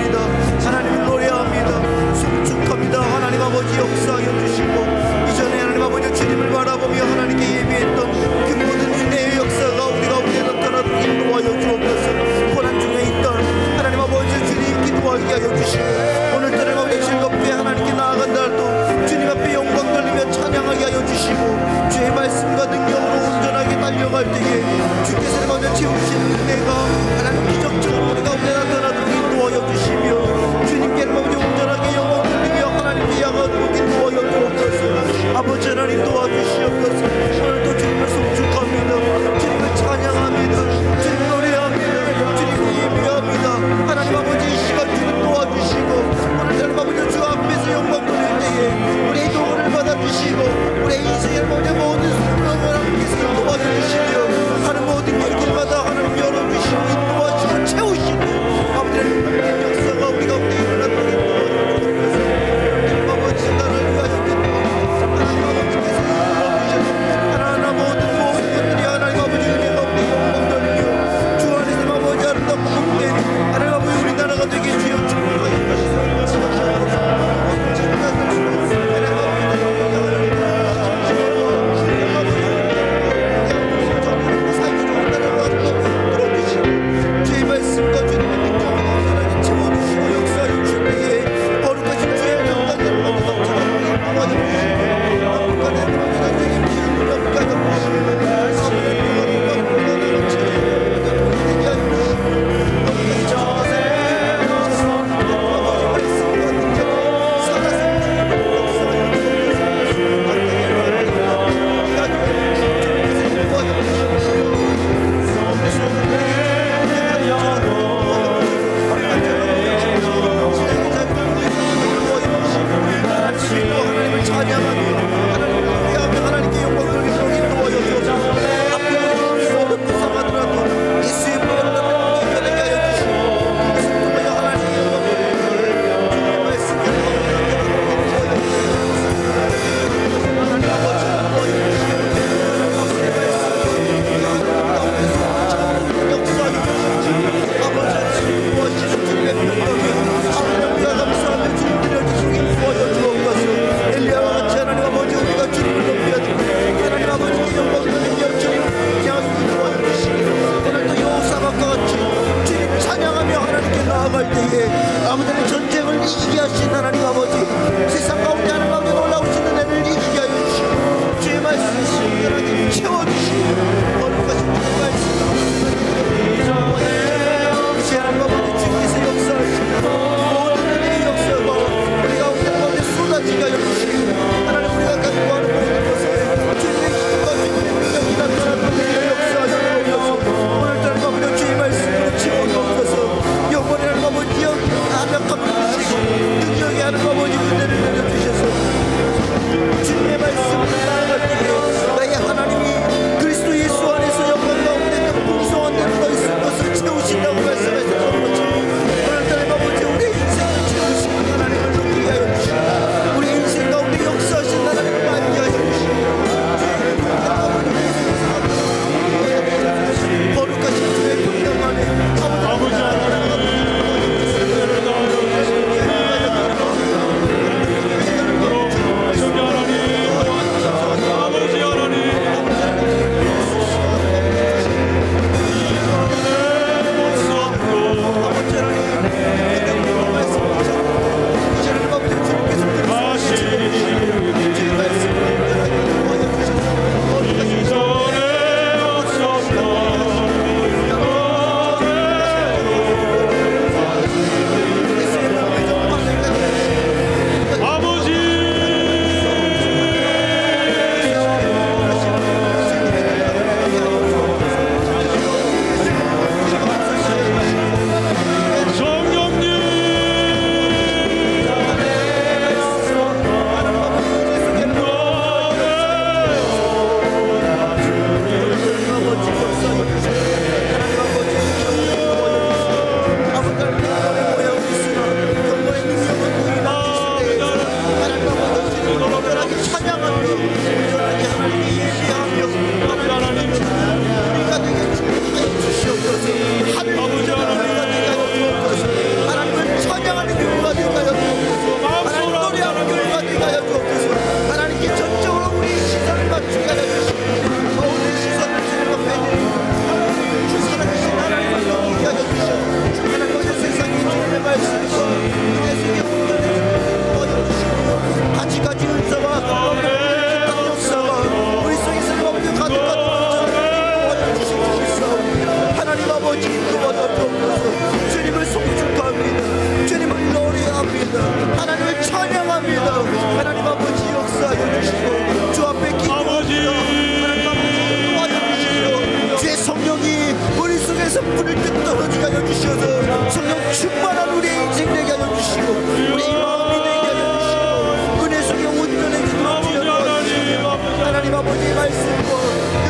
노래합니다. 하나님을 노래합니다. 송축합니다. 하나님 아버지 역사하여 주시고 이전에 하나님 아버지 주님을 바라보며 하나님께 예비했던 그 모든 은혜의 역사가 우리 가운데 나타나도록 인도하여 주옵소서. 고난 중에 있던 하나님 아버지 주님 기도하게 하여 주시고 오늘따라 아버지 즐겁게 하나님께 나아간다 할도 주님 앞에 영광 돌리며 찬양하게 하여 주시고 주의 말씀과 능력으로 온전하게 달려갈 때에 주께서 먼저 채우시는 은혜가 하나님 기적적으로 우리 가운데 나타나도록 인도하여 주시며 주님께는 먼저 온전하게 영광 돌리며 하나님께 향하도록 인도하여 주옵소서. 아버지 하나님 도와주시옵소서. 오늘도 주님을 송축합니다. 주님을 찬양합니다. 주님 노래합니다. 주님을 예배합니다. 하나님 아버지 이 시간 주님 도와주시고 오늘 하나님 아버지 주 앞에서 영광 돌릴 때에 우리의 도움을 받아주시고 우리의 인생을 먼저 모든 순간을 하나님께서 도와주시며 하는 모든 길마다 하나님 열어주시고 인도하시고 채우시고 아버지 하나님 역사가 우리 가운데 일어나도록 인도하시옵소서. 하나님 아버지 나를 위하여 하나님 아버지께서 인도하시고 하나하나 모든 것들이 하나님 아버지 은혜 가운데 영광 돌리며 주 안에서 아버지 아름답고 복된 하나님 아버지 우리나라가 되게 주여 축복하여 주시옵소서. 주의 말씀과 주님의 능력을 온전하게 채워주시고 역사하여 주실 때에 거룩하신 주의 명단을 넘쳐가도록 인도하여 주시고 아프간의 하나님의 피를 넘가게 하시고 사물의 명함과 공간을 넘치게 되게 하여 주시고 거룩하신 주께서 아버지 말씀과 능력을 살아서 주님의 역사하여 주옵소서. 하나님을 찬양하며 하나님을 노래하며 하나님께 영광 돌리도록 인도하여 주옵소서. 앞으로 모든 부상하더라도 예수의 부활을 이겨내게 하여 주시고 그것을 통하여 하나님께 영광 돌리고 주님의 말씀을 인도하여 주옵소서. 하나님 아버지 인도하여 주시고 주의 말씀을 가운데서 참 역사하여 주시고 아버지 하나님 구하시는 주님의 명령에 하나님을 감사하며 주님 드려주시고 인도하여 주옵소서. 엘리야와 같이 하나님 아버지 우리가 주님을 높여야 됩니다. 하나님 아버지께 영광 돌리며 주님 향하여 인도하여 주시고 오늘도 여호사밧과 같이 주님 찬양하며 하나님께 나아갈 때에 아버지는 전쟁을 이기게 하신 하나님 아버지 세상 가운데 하나님 아버지 놀라우신 은혜를 이기게 하여 주시고 주의 말씀을 신실하게 채워주시고 거룩하신 주의 말씀 하나님 아버지 주께서 역사하시고 모든 은혜의 역사가 우리 가운데 쏟아지게 하여 주시고 하나님 우리가 갖고 하는 모든 것을 주님의 힘과 주님의 능력이 나타나는 역사하여 주옵소서. 오늘따라 아버지 주의 말씀으로 채워주옵소서. 영원히 하나님 아버지 완벽함을 주시고 능력이 하나님 아버지 은혜를 내려주셔서 주님의 말씀을 나아갈 때에 나의 하나님이 그 은혜 속에 온전해지는 도와주시고 가지가지 은사와 역사가 우리 속에서 넘겨 가득가득 도와주시옵소서. 하나님 아버지 도와주옵소서. 주님을 송축합니다. 주님을 노래합니다. 하나님을 찬양합니다. 하나님 아버지 역사해 주시고 주 앞에 기도합니다. 하나님 아버지 도와주시고 주의 성령이 우리 속에서 불을 듯 떨어지게 하여 주셔서 성령 충만한 우리의 인생 되게 하여 주시고 우리의 마음이 되게 하여 주시고 은혜 속에 온전해지도록 주여 도와주시고 하나님 아버지의 말씀과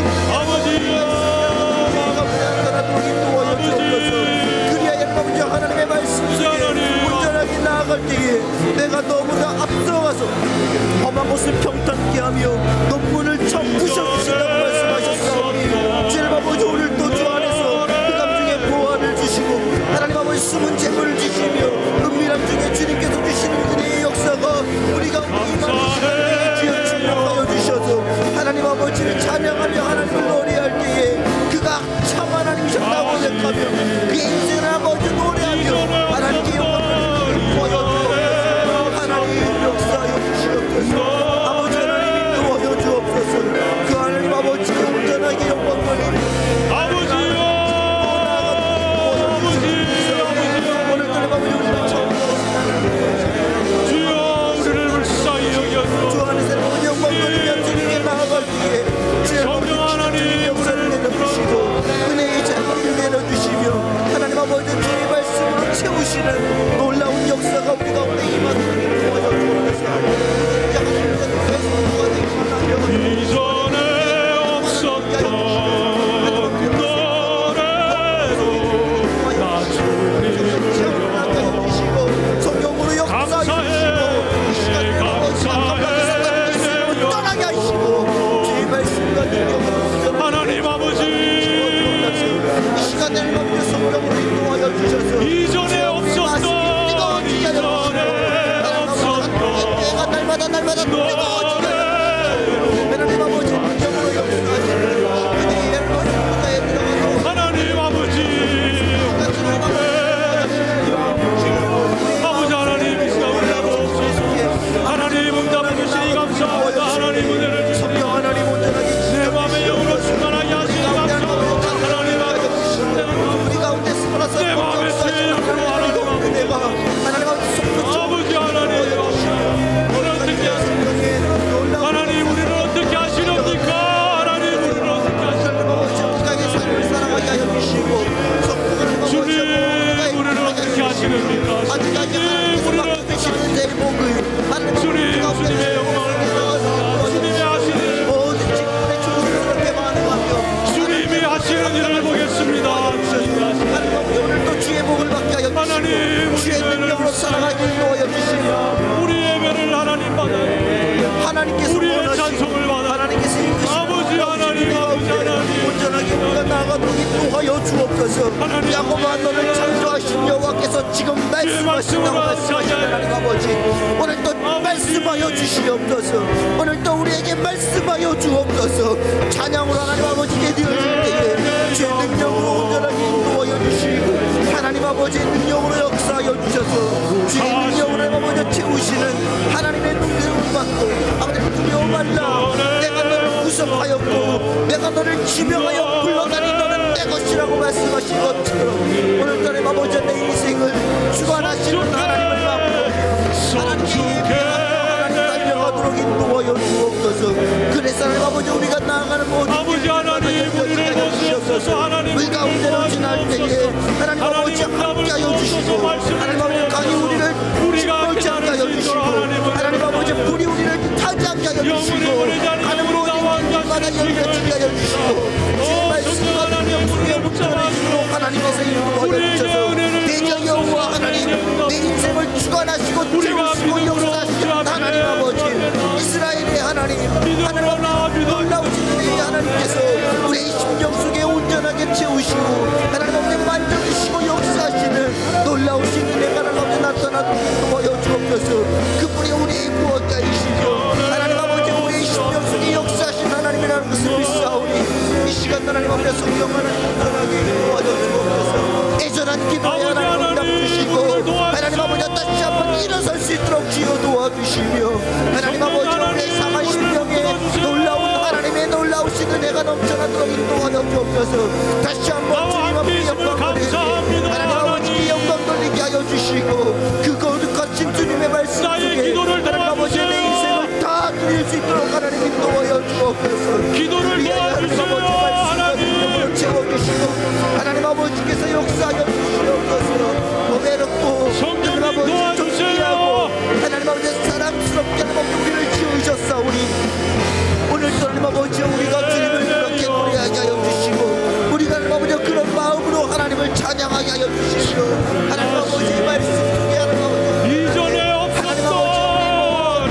하나님의 말씀 속에 온전하게 나아갈 때에 내가 너보다 앞서가서 험한 곳을 평탄케 하며 논문을 부셔주신다고 말씀하셨사오니 주님 아버지 오늘도 주 안에서 흑암 중에 보화를 주시고 하나님 아버지 숨은 재물을 주시며 은밀함 중에 주님께서 주시는 은혜의 역사가 우리가 임하는 시간에 주여 충만하여 주셔서 하나님 아버지를 찬양하며 하나님을 노래할 때에 그가 참 하나님이셨다고 고백하며 그의 인생을 아버지 노래하며 하나님께 영광을 보여주옵소서. 하나님 역사하여 주시옵소서. 아버지 하나님 인도하여 주옵소서. 그 하나님 아버지 온전하게 영광을
아버지요
오늘도 아버지 우리를
주여 우리를 불쌍히 여겨주옵소서.
주 안에서 영광을 주님께 나아갈 때에 주의 하나님 역사를 내려주시고 은혜의 자비를 내려주시며 하나님 아버지 주의 말씀으로 채우시는 놀라운 역사가 우리 가운데 임하도록 도와주옵소서.
이전에 없었던 노래로 나 주님을
성령으로 역사해 주시고 감사해 떠나게 하시고 주의 말씀과 능력으로
하나님 아버지
이 시간을 넘겨 성령으로 인도하여 주셔서
이전에 없었던
날마다 뜨거워지게 하나님 아버지 능력으로 역사하시는
하나님 아버지 아버지 하나님 이 시간 우리를 하나님 응답해 주시니 감사합니다. 하나님 은혜를 주시니
하나님 온전하게
내 맘의 영으로 충만하게 하시니 감사합니다. 하나님 아버지
우리 가운데 스물아서
내 맘의 죄 영으로 하나님
내가 하나님 아버지
아버지 하나님 오늘 어떻게 하나님 우리를 어떻게 하시렵니까? 하나님 우리를 어떻게 하시렵니까? 주님 우리를 어떻게 하시렵니까? 주님 주님의 영광을 주님이 하시는 주님이 하시는 일을 보겠습니다.
오늘도 주의 복을 받게 하여
하나님
주의 능력으로 살아가게 인도하여 주시며
우리 예배를 하나님 받아요.
하나님께서
우리의
원하시고
찬송을 받아요.
하나님께서 이끄시고
아버지 하나님 아버지 하나님
온전하게 우리가 나아가도록 인도하여 주옵소서.
하나님,
야곱아 너를 창조하신 여호와께서 지금 말씀하신다고 말씀하신 하나님 아버지 오늘도 말씀하여 주시옵소서. 오늘도 우리에게 말씀하여 주옵소서. 찬양으로 하나님 아버지께 드려질 때에 주의 능력으로 온전하게 인도하여 주시고 하나님 아버지의 능력으로 역사하여 주셔서 주의 능력으로 아버지 채우시는 하나님의 능력을 받고 아버지 두려워 말라. 내가 너를 구속하였고 내가 너를 지명하여 불러다니 너는 내 것이라고 말씀하신 것처럼 오늘도 하나님 아버지 내 인생을 주관하시는 하나님을 받고 하나님께 달려가도록 인도하여 주옵소서. 그래서 하나님 아버지 우리가 나아가는 모든
아버지 하나님 우리를 보시옵소서. 하나님
물 가운데로 지날 때에 하나님 아버지 함께하여 주시고 하나님 아버지 강이 우리를 짓밟지 않게 하여 주시고 하나님 아버지 불이 우리를 타지 않게 하여 주시고 하나님 모든 마다 열려지게 하여 주시고 주의 말씀과 능력으로 묵상하시도록 하나님께서 인도하여 주셔서 대적 여호와 하나님 내 인생을 주관하시고 채우시고 역사하시는 하나님 아버지 이스라엘의 하나님 하나님 놀라우신 은혜의 하나님께서 우리의 심령 속에 온전하게 채우시고 하나님 아버지 만져주시고 역사하시는 놀라우신 은혜가 하나님 나타나도록 하여 주옵소서. 그분이 우리의 구원자이시죠. 하나님 아버지 우리의 심령 속에 역사하신 하나님이라는 것을 믿사오니 이 시간 하나님 앞에 성령 하나님 온전하게 도와줘 주옵소서. 애절한 기도에 하나님 응답 주시고 하나님 아버지 주시옵소서. 다시 한번 주님 앞에 영광 돌리게 하나님 아버지 영광 돌리게 하여 주시고 그 거룩하신 주님의 말씀 속에 하나님 아버지 내 인생을 다 드릴 수 있도록 하나님 인도하여 주옵소서.
기도를 도와주세요. 하나님
채워주시고 하나님 아버지께서 역사하여 주시옵소서. 외롭고 하나님 아버지 존귀하고 하나님 아버지 사랑스럽게 하나님 아버지 우리를 지으셨사오니 오늘도 하나님 아버지 우리가 주님을 그렇게 노래하게 하여 주시고 우리가 하나님 아버지 그런 마음으로 하나님을 찬양하게 하여 주시고 하나님 아버지 말씀 속에 하나님 아버지
이전에 없었던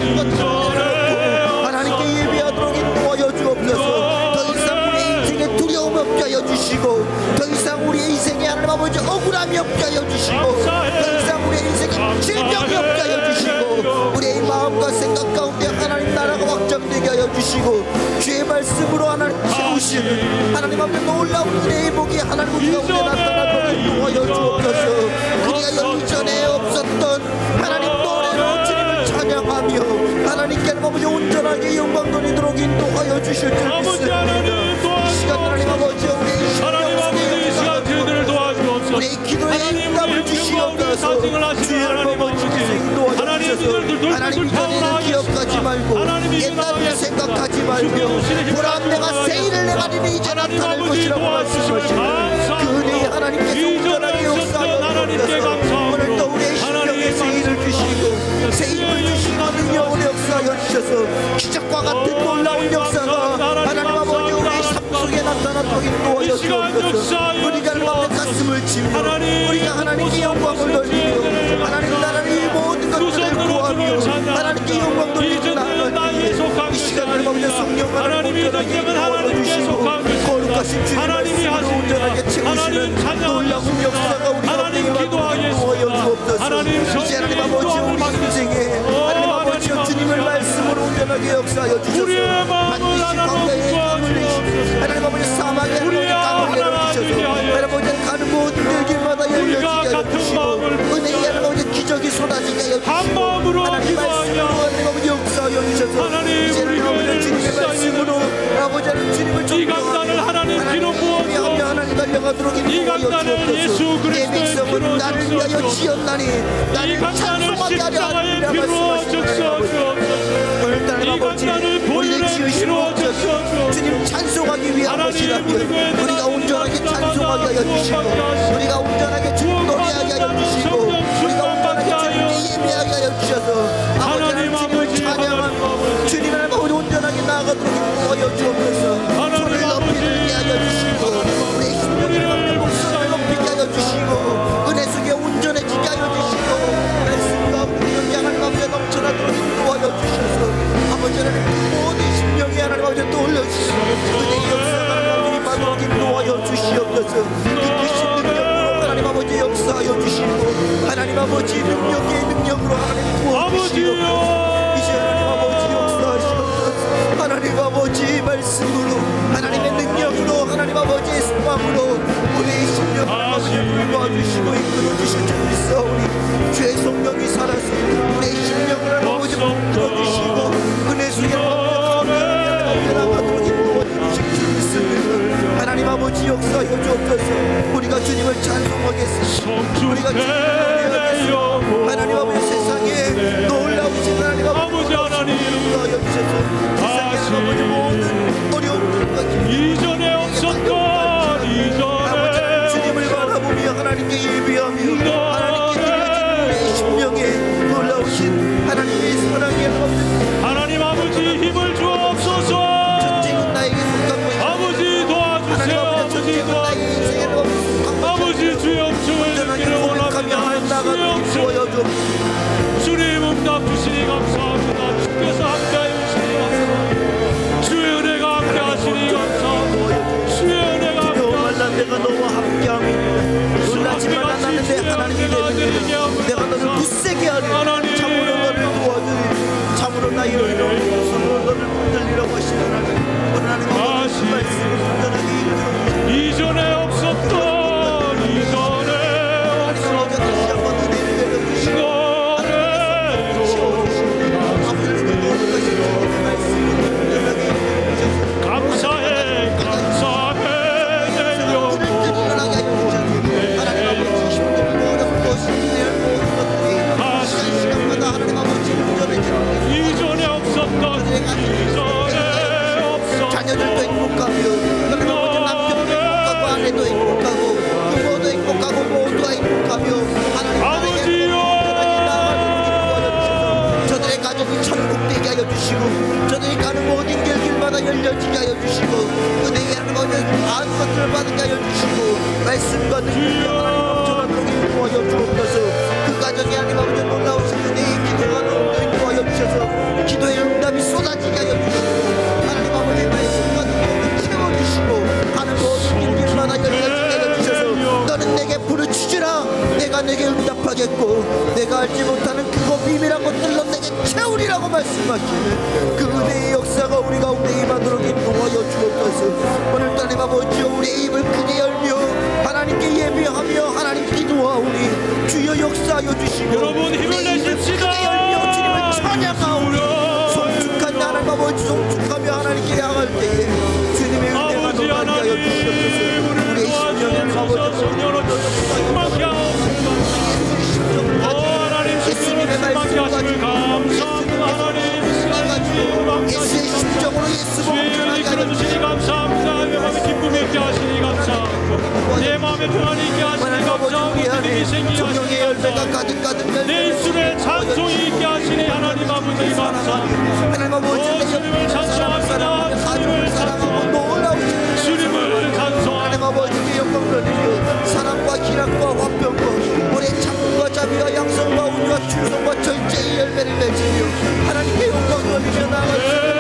이전에
하나님께 예배하도록 인도하여 주옵소서. 더 이상 우리의 인생에 두려움 없게 하여 주시고 더 이상 우리의 인생에 하나님 아버지 억울함이 없게 하여 주시고 더 이상 우리의 인생에 질병이 없게 하여 주시고 우리의 마음과 생각 가운데 하나님 나라가 확장되게 하여 주시고 주의 말씀으로 하나님 채우시는 하나님 앞에 놀라운 은혜의 복이 하나님 우리 가운데 나타나도록 인도하여 주옵소서. 그리하여 이전에 없었던 하나님 노래로 주님을 찬양하며 하나님께 아버지 온전하게 영광 돌리도록 인도하여 주실 줄 믿습니다. 이 시간 하나님 아버지 우리의
시간 저희들을 도와주옵소서.
우리의 기도에 응답을 주시옵소서. 주의 아버지께서 인도하여 주셔서 하나님 이전에는 기억하지 말고 옛날을 생각하지 말고 보람 내가 세일을 내가리니 이제 나타날 것이라고 말씀하시는 그 은혜에 하나님께서 온전하게 역사하여 주셔서 오늘도 우리의 심령에 세일을 주시고 세일을 주시고 능력을 역사하여 주셔서 기적과 같은 놀라운 역사가 하나님 아버지 우리의 삶 속에 나타나도록 인도하여 주옵소서. 우리가 하나님의 가슴을 치며 우리가 하나님께 영광을 돌리며 하나님 나라의 모든 것들을 구하며 하나님께 영광 돌리며 나아가기 이 시간 하나님 아버지 성령 하나님 온전하게 도와주시고 거룩하신 주의 말씀으로 온전하게 채우시는 놀라운 역사가 우리 가운데 임하도록 도와주옵소서. 이제 하나님 아버지 우리 인생에 하나님 아버지 주님을 말씀으로 온전하게 역사하여 주셔서 반드시 광야에 강을 내시고 하나님 아버지 사막에 하나님 강을 내려주셔서 하나님 아버지 가는 모든 길마다 열려지게 하여 주시고 은혜의 하나님 아버지 기적이 쏟아지게 하여 주시고 하나님 말씀으로 하나님 아버지 역사하여 주셔서 이제 하나님 아버지 주님의 말씀으로 아버지 하나님 주님을 존경하며 하나님 달려가도록 인도하여 주옵소서. 내 백성은 나를 위하여 지었나니 나를 찬송하게 하려 하느니라 말씀하시는 오늘 하나님 아버지 우리를 지으시옵소서. 주님 찬송하기 위한 것이라면 우리가 온전하게 찬송하게 하여 주시고 우리가 온전하게 주님 노래하게 하여 주시고 우리가 온전하게 주님께 예배하게 하여 주셔서 아버지 하나님 주님을 찬양하며 주님 하나님 아버지 온전하게 나아가도록 인도하여 주옵소서. 손을 높이게 하여 주시고 우리의 심령을 목소리를 높이게 하여 주시고 은혜 속에 온전해지게 하여 주시고 말씀과 우리 영향을 가운데 넘쳐나도록 인도하여 주셔서 아버지 하나님 모든 심령이 하나님 아버지 떠올려주시고 은혜의 역사가 하나님 아버지 임하도록 인도하여 주시옵소서. 이끄신 능력으로 하나님 아버지 역사하여 주시고 하나님 아버지 능력의 능력으로 하나님 도와주시옵소서. 이제 하나님 아버지 역사하시옵소서. 하나님 아버지 말씀으로 하나님의 능력으로 하나님 아버지의 소망으로 우리의 심령을 아버지를 도와주시고 이끌어주실 줄 믿사오니 주의 성령이 살아서 우리의 심령을 아버지 이끌어주시고 은혜 속에 나가도록 인도해주실 줄 믿습니다. 하나님 아버지 역사하여 주옵소서. 우리가 주님을 찬송하겠습니다. 우리가 주님을 노래하겠습니다. 하나님 아버지 세상에 놀라우신 하나님 아버지 역사하여 주셔서 세상에 아버지 모든 어려움과
이전에 없었던 이전에
주님을 바라보며 하나님께 예배하며 하나님께 드려진 우리의 심령에 놀라우신 하나님의 사랑의
하나님 아버지 힘을 주옵소서.
전쟁은 나에게 속한 것이다.
아버지 도와주세요. 아버지 도와주세요. 아버지 주여 주의 길을 원합니다. 주여 주님 응답 주시니 감사합니다. 주께서 함께하여 주시니 감사합니다. 주의 은혜가 함께하시니 감사합니다. 주의 은혜가 함께하시니
내가 너와 함께하며 놀라지만 않았는데 하나님이 되는 내가 너를 굳세게 하리 참으로 너를 도와주리 참으로 나의 이름으로 손으로 너를 붙들리라고 하시는 하나님 아버지 말씀을 온전하게 이끌어
이전에 없었던 이전에
없었던 다시 한번 은혜를 내려주시고
감사해 감사해
주겠고 내가 알지 못하는 그거 비밀한 것들로 내게 채우리라고 말씀하시는 그 은혜의 역사가 우리 가운데 임하도록 인도하여 주옵소서. 오늘 하나님 아버지 우리의 입을 크게 열며 하나님께 예배하며 하나님 기도하오니 주여 역사하여 주시고
여러분 힘을 내십시다.
크게 열며 주님을 찬양하오니 송축한 하나님 아버지 송축하며 하나님께 향할 때에 주님의 은혜가 너무 하여 주시옵소서. 우리의 심령의 아버지
충만케 하옵소서.
예수님의 말씀을 가지고 예수의 심정으로 예수
주의 이끌어주시니 감사합니다. 내 마음에 기쁨이 있게 하시니 감사합니다. 내 마음에 평안이 있게 하시니 감사합니다.
성령의 열매가 가득
내 입술에 찬송이 있게 하시니 하나님 아버지 감사합니다.
하나님 아버지
주님을 찬송합니다.
가족을 사랑하고 놀라우시는
주님을 찬송합니다.
하나님 아버지께 영광 돌리며 사랑과 기락과 화평과 우리의 창과 자비와 양성과 온유와 충성과 절제의 열매를 맺으며 하나님께 영광 돌리며 나아가시는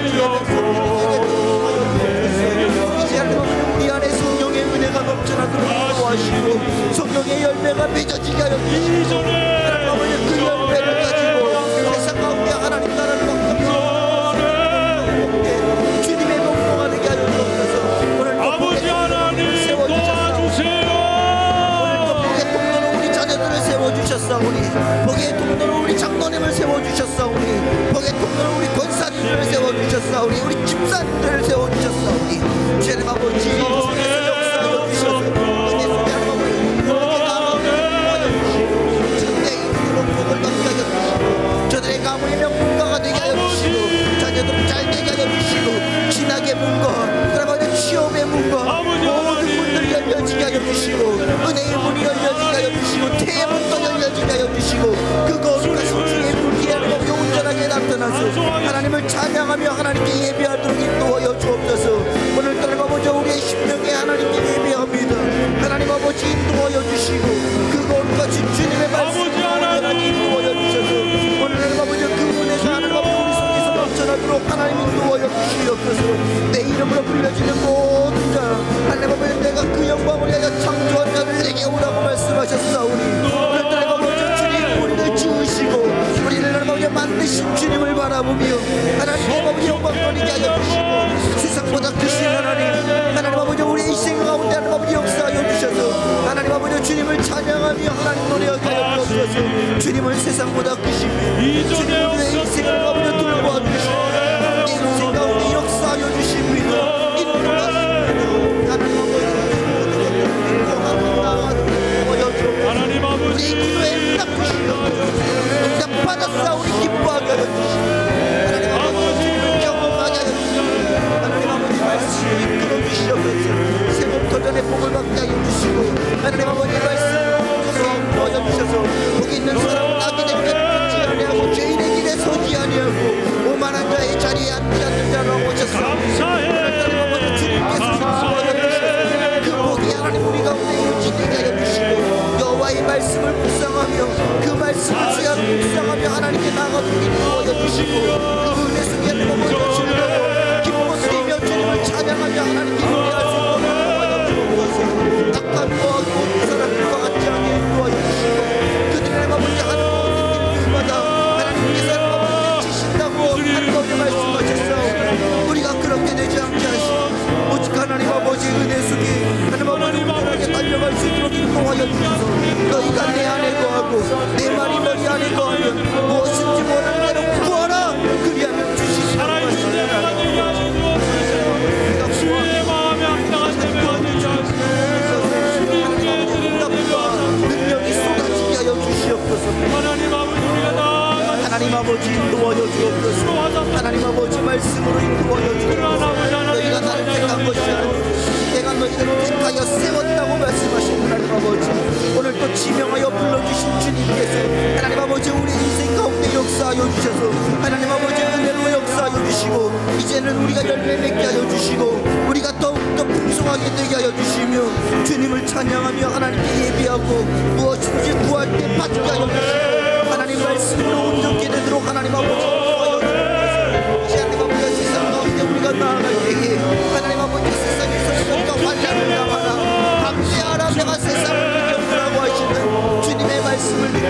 이제 하나님 우리 안에 성령의 은혜가 넘쳐나도록 도와주시고 성령의 열매가 맺어지게 하여 주시고 하나님 아버지 그 열매를 가지고 세상 가운데 하나님 나라를 맡으며 주님의 목표가 되게 하여 주옵소서. 오늘
아버지 하나님 도와주세요.
오늘 복의 통로로 우리 자녀들을 세워주셨사오니 복의 통로로 우리 장로님을 세워주셨사오니 복의 통로로 우리 권사님을 세워주셨사오니 우리 집사님들을 세워주셨사오니 주님 아버지 주께서 역사하여 주셔서 은혜 속에 하나님 아버지 나아가게 주시고 천대의 이름으로 복을 받게 하여 주시고 저들의 가문의 명문가가 되게 하여 주시고 자녀들을 잘 되게 하여 주시고 신학의 문과 하나님 아버지 취업의 문과 모든 문들이 열려지게 하여 주시고 은혜의 문이 열려지게 하여 주시고 태의 문도 열려지게 하여 주시고 그 거룩한 성중의 불길이 하나님 아버지 온전하게 나타나서 하나님을 찬양하며 하나님께 예배하도록 인도하여 주옵소서. 오늘 하나님 아버지 우리의 심령에 하나님께 예배합니다. 하나님 아버지 인도하여 주시고 그 거룩한 주님의 말씀을 온전하게 인도하여 주셔서 오늘 하나님 아버지 그 은혜가 하나님 아버지 우리 속에서 넘쳐나도록 하나님 인도하여 주시옵소서. 내 이름으로 불려지는 모든 자 하나님 아버지 내가 그 영광을 위하여 창조한 자들에게 오라고 말씀하셨사오니 오늘 하나님 아버지 주님 우리를 지으시고 우리를 하나님 아버지 만드신 주님을 바라보며 하나님 아버지 영광 돌리게 하여 주시고 세상보다 크신 하나님 아버지 우리 인생 가운데 하나님 아버지 역사하여 주셔서 하나님 아버지 주님을 찬양하며 하나님 노래하게 하여 주옵소서. 주님을 세상보다 크시며 주님 우리의 인생을 아버지 돌보아 주시고 내 인생 가운데 역사하여 주십니다.
하나님 아버지
우리 기도에 응답하시고 응답받았사오니 기뻐하게 하여 주시고 하나님 아버지 경험하게 하여 주시고 하나님 아버지 말씀을 이끌어 주시옵소서. 새벽부터 전에 복을 받게 하여 주시고 하나님 아버지 말씀을 도와줘 주셔서 복 있는 사람은 악인의 곁에 있지 아니하고 죄인의 길에 서지 아니하고 오만한 자의 자리에 앉지 않는 자라고 하셨사오니 하나님 아버지 주님께서 도와줘 주셔서 그 복이 하나님 우리 가운데 유지되게 하여 주시고 여호와의 말씀을 묵상하며 그 말씀을 제가 묵상하며 하나님께 나아가도록 인도하여 주시고 그 은혜 속에 하나님 아버지 즐거워 기뻐 뛰며 주님을 찬양하며 하나님께 노래할 수 있도록 인도하여 주옵소서. 악한 거하고 모든 사람들과 같지 않게 인도하여 주시고 그들의 아버지 하는 모든 일들마다 하나님께서 아버지 지신다고 하나님 아버지 말씀하셨사오니 우리가 그렇게 되지 않게 하시고 오직 하나님 아버지 은혜 속에 하나님 아버지 우리에게 달려갈 수 있도록 인도하여 주소서. 너희가 내 안에 거하고 내 말이 너희 안에 거하면 무엇인지 원하는 대로 구하라. 그리하면 주시리라.
살아있는 예배가 되게 하시고 주의 마음에 합당한 예배가 되게 하시고 주님께 드리는 예배가
능력이 쏟아지게 하여 주시옵소서.
하나님 아버지 우리가 나아가
하나님 아버지 인도하여 주옵소서. 하나님 아버지 말씀으로 인도하여 주옵소서. 너희가 나를 택한 것이 아니라 내가 너희들을 택하여 세웠다고 말씀하신 하나님 아버지 오늘 또 지명하여 불러주신 주님께서 하나님 아버지 우리 인생 가운데 역사하여 주셔서 하나님 아버지 은혜로 역사하여 주시고 이제는 우리가 열매 맺게 하여 주시고 우리가 더욱더 풍성하게 되게 하여 주시며 주님을 찬양하며 하나님께 예비하고 무엇인지 구할 때 받게 하여 주시고 하나님 말씀으로 온전케 되도록 하나님 아버지 인도하여 주옵소서. 이제 하나님 아버지 세상 가운데 우리가 나아갈 때에 하나님 아버지 세상에서 뭔가 환란을 당하나 감시하라 내가 세상을 이겨보라고 하시는 주님의 말씀을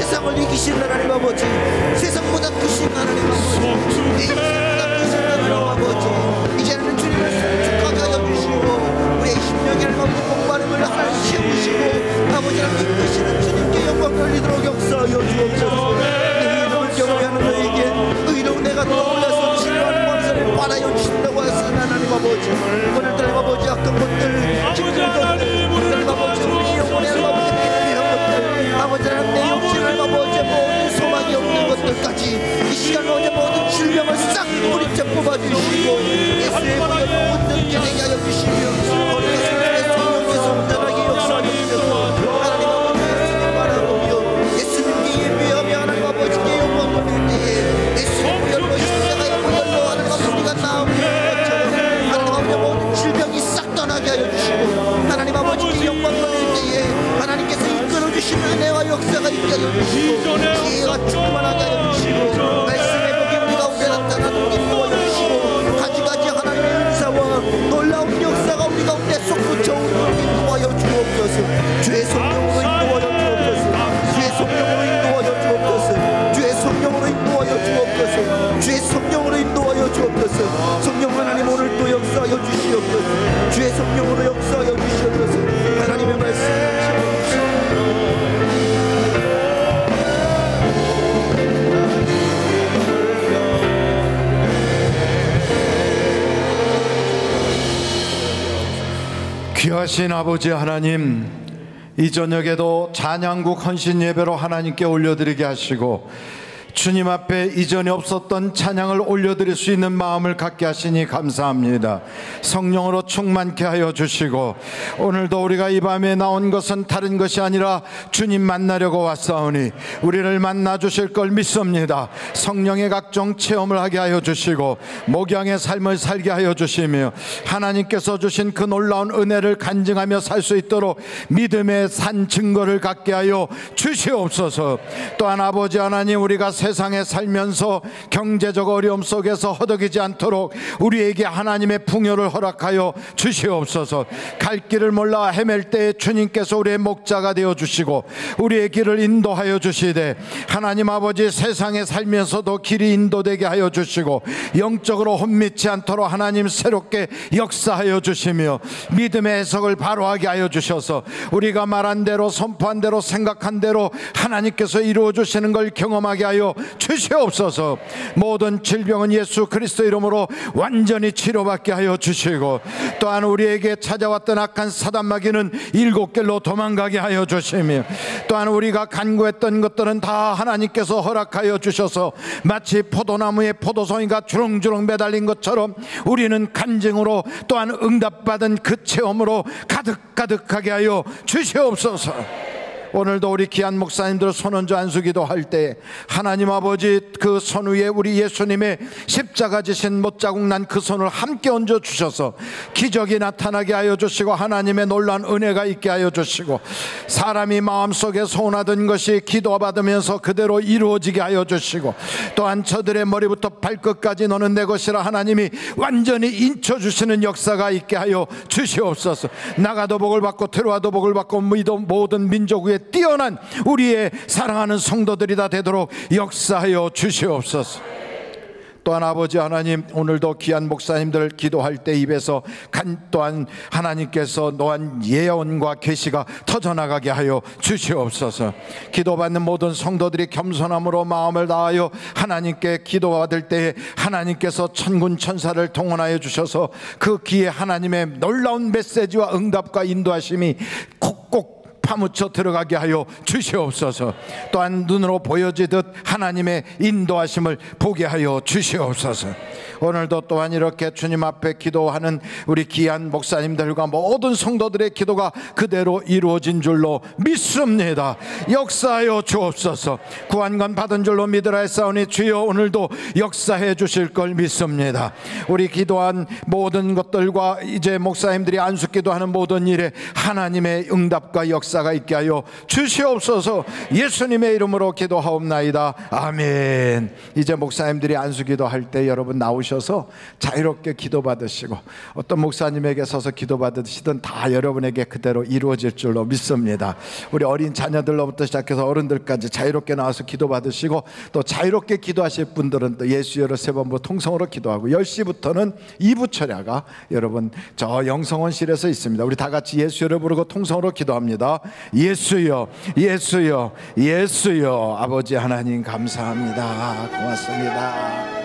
세상을 이기신 하나님 아버지, 세상보다 크신 하나님 아버지, 세상보다 크신 하나님 아버지, 이제는 주님을 성축하게 하여 주시고 우리의 심령에 하나님 목마름을 하나님 채우시고 아버지 하나님 이끄시는 주님께 영광 돌리도록 역사하여 주옵소서. 내 이름을 경외하는 너에게 의로운 내가 떠올라서 진노하는 광선을 받아여 주신다고 하시는 하나님 아버지, 오늘도 하나님 아버지 악한 것들, 기쁜 것들, 하나님 아버지 우리 영혼에 하나님 아버지 필요한 것들, 아버지 하나님 내 육신을 아버지 모든 소망이 없는 것들까지 이 시간 아버지 모든 질병을 싹 뿌리째 뽑아주시고 예수의 보혈로 온전케 되게 하여 주시며 우리의 성령께서 온전하게 역사하여 주셔서 하나님 아버지 예수님 바라보며 예수님께 예배하며 하나님 아버지께 영광 돌릴 때에 예수의 보혈로 십자가의 보혈로 하나님 아버지 우리가 나오는 것처럼 하나님 아버지 모든 질병이 싹 떠나게 하여 주시고 하나님 아버지께 영광 돌릴 때에 하나님께서 이끌어 주시는 은혜와 역사가 있게 하여 주시고 지혜가 충만하게 하여 주시고 말씀의 복이 우리 가운데 나타나도록 인도하여 주시고 가지가지 하나님의 은사와 놀라운 역사가 우리 가운데 솟구쳐오도록 인도하여 주옵소서. 주의 성령으로 인도하여 주옵소서. 주의 성령으로 인도하여 주옵소서. 주의 성령으로 인도하여 주옵소서. 주의 성령으로 인도하여 주옵소서. 성령 하나님 오늘도 역사하여 주시옵소서. 주의 성령으로 역사하여 주시옵소서. 하나님의 말씀
귀하신 아버지 하나님, 이 저녁에도 찬양국 헌신 예배로 하나님께 올려드리게 하시고 주님 앞에 이전에 없었던 찬양을 올려드릴 수 있는 마음을 갖게 하시니 감사합니다. 성령으로 충만케 하여 주시고 오늘도 우리가 이 밤에 나온 것은 다른 것이 아니라 주님 만나려고 왔사오니 우리를 만나 주실 걸 믿습니다. 성령의 각종 체험을 하게 하여 주시고 목양의 삶을 살게 하여 주시며 하나님께서 주신 그 놀라운 은혜를 간증하며 살 수 있도록 믿음의 산 증거를 갖게 하여 주시옵소서. 또한 아버지 하나님, 우리가 세상에 살면서 경제적 어려움 속에서 허덕이지 않도록 우리에게 하나님의 풍요를 허락하여 주시옵소서. 갈 길을 몰라 헤맬 때에 주님께서 우리의 목자가 되어 주시고 우리의 길을 인도하여 주시되 하나님 아버지, 세상에 살면서도 길이 인도되게 하여 주시고 영적으로 혼미치 않도록 하나님 새롭게 역사하여 주시며 믿음의 해석을 바로하게 하여 주셔서 우리가 말한 대로 선포한 대로 생각한 대로 하나님께서 이루어 주시는 걸 경험하게 하여 주시옵소서. 모든 질병은 예수 그리스도 이름으로 완전히 치료받게 하여 주시고 또한 우리에게 찾아왔던 악한 사단마귀는 7길로 도망가게 하여 주시며 또한 우리가 간구했던 것들은 다 하나님께서 허락하여 주셔서 마치 포도나무에 포도송이가 주렁주렁 매달린 것처럼 우리는 간증으로 또한 응답받은 그 체험으로 가득가득하게 하여 주시옵소서. 오늘도 우리 귀한 목사님들 손원주 안수기도 할 때 하나님 아버지, 그 손 위에 우리 예수님의 십자가 지신 못자국 난 그 손을 함께 얹어 주셔서 기적이 나타나게 하여 주시고 하나님의 놀라운 은혜가 있게 하여 주시고 사람이 마음속에 소원하던 것이 기도받으면서 그대로 이루어지게 하여 주시고 또한 저들의 머리부터 발끝까지 너는 내 것이라 하나님이 완전히 인쳐주시는 역사가 있게 하여 주시옵소서. 나가도 복을 받고 들어와도 복을 받고 모든 민족 위에 뛰어난 우리의 사랑하는 성도들이 다 되도록 역사하여 주시옵소서. 또한 아버지 하나님, 오늘도 귀한 목사님들 기도할 때 입에서 또한 하나님께서 노한 예언과 계시가 터져나가게 하여 주시옵소서. 기도받는 모든 성도들이 겸손함으로 마음을 다하여 하나님께 기도받을 때에 하나님께서 천군 천사를 동원하여 주셔서 그 귀에 하나님의 놀라운 메시지와 응답과 인도하심이 콕콕 파묻혀 들어가게 하여 주시옵소서. 또한 눈으로 보여지듯 하나님의 인도하심을 보게 하여 주시옵소서. 오늘도 또한 이렇게 주님 앞에 기도하는 우리 귀한 목사님들과 모든 성도들의 기도가 그대로 이루어진 줄로 믿습니다. 역사하여 주옵소서. 구원관 받은 줄로 믿으라 했사오니 주여 오늘도 역사해 주실 걸 믿습니다. 우리 기도한 모든 것들과 이제 목사님들이 안수 기도하는 모든 일에 하나님의 응답과 역사가 있게 하여 주시옵소서. 예수님의 이름으로 기도하옵나이다. 아멘. 이제 목사님들이 안수 기도할 때 여러분 나오시 나오셔서 자유롭게 기도받으시고 어떤 목사님에게 서서 기도받으시든 다 여러분에게 그대로 이루어질 줄로 믿습니다. 우리 어린 자녀들로부터 시작해서 어른들까지 자유롭게 나와서 기도받으시고 또 자유롭게 기도하실 분들은 또 예수여로 세 번부 통성으로 기도하고 10시부터는 2부 철야가 여러분 저 영성원실에서 있습니다. 우리 다 같이 예수여를 부르고 통성으로 기도합니다. 예수여, 예수여, 예수여. 아버지 하나님 감사합니다. 고맙습니다.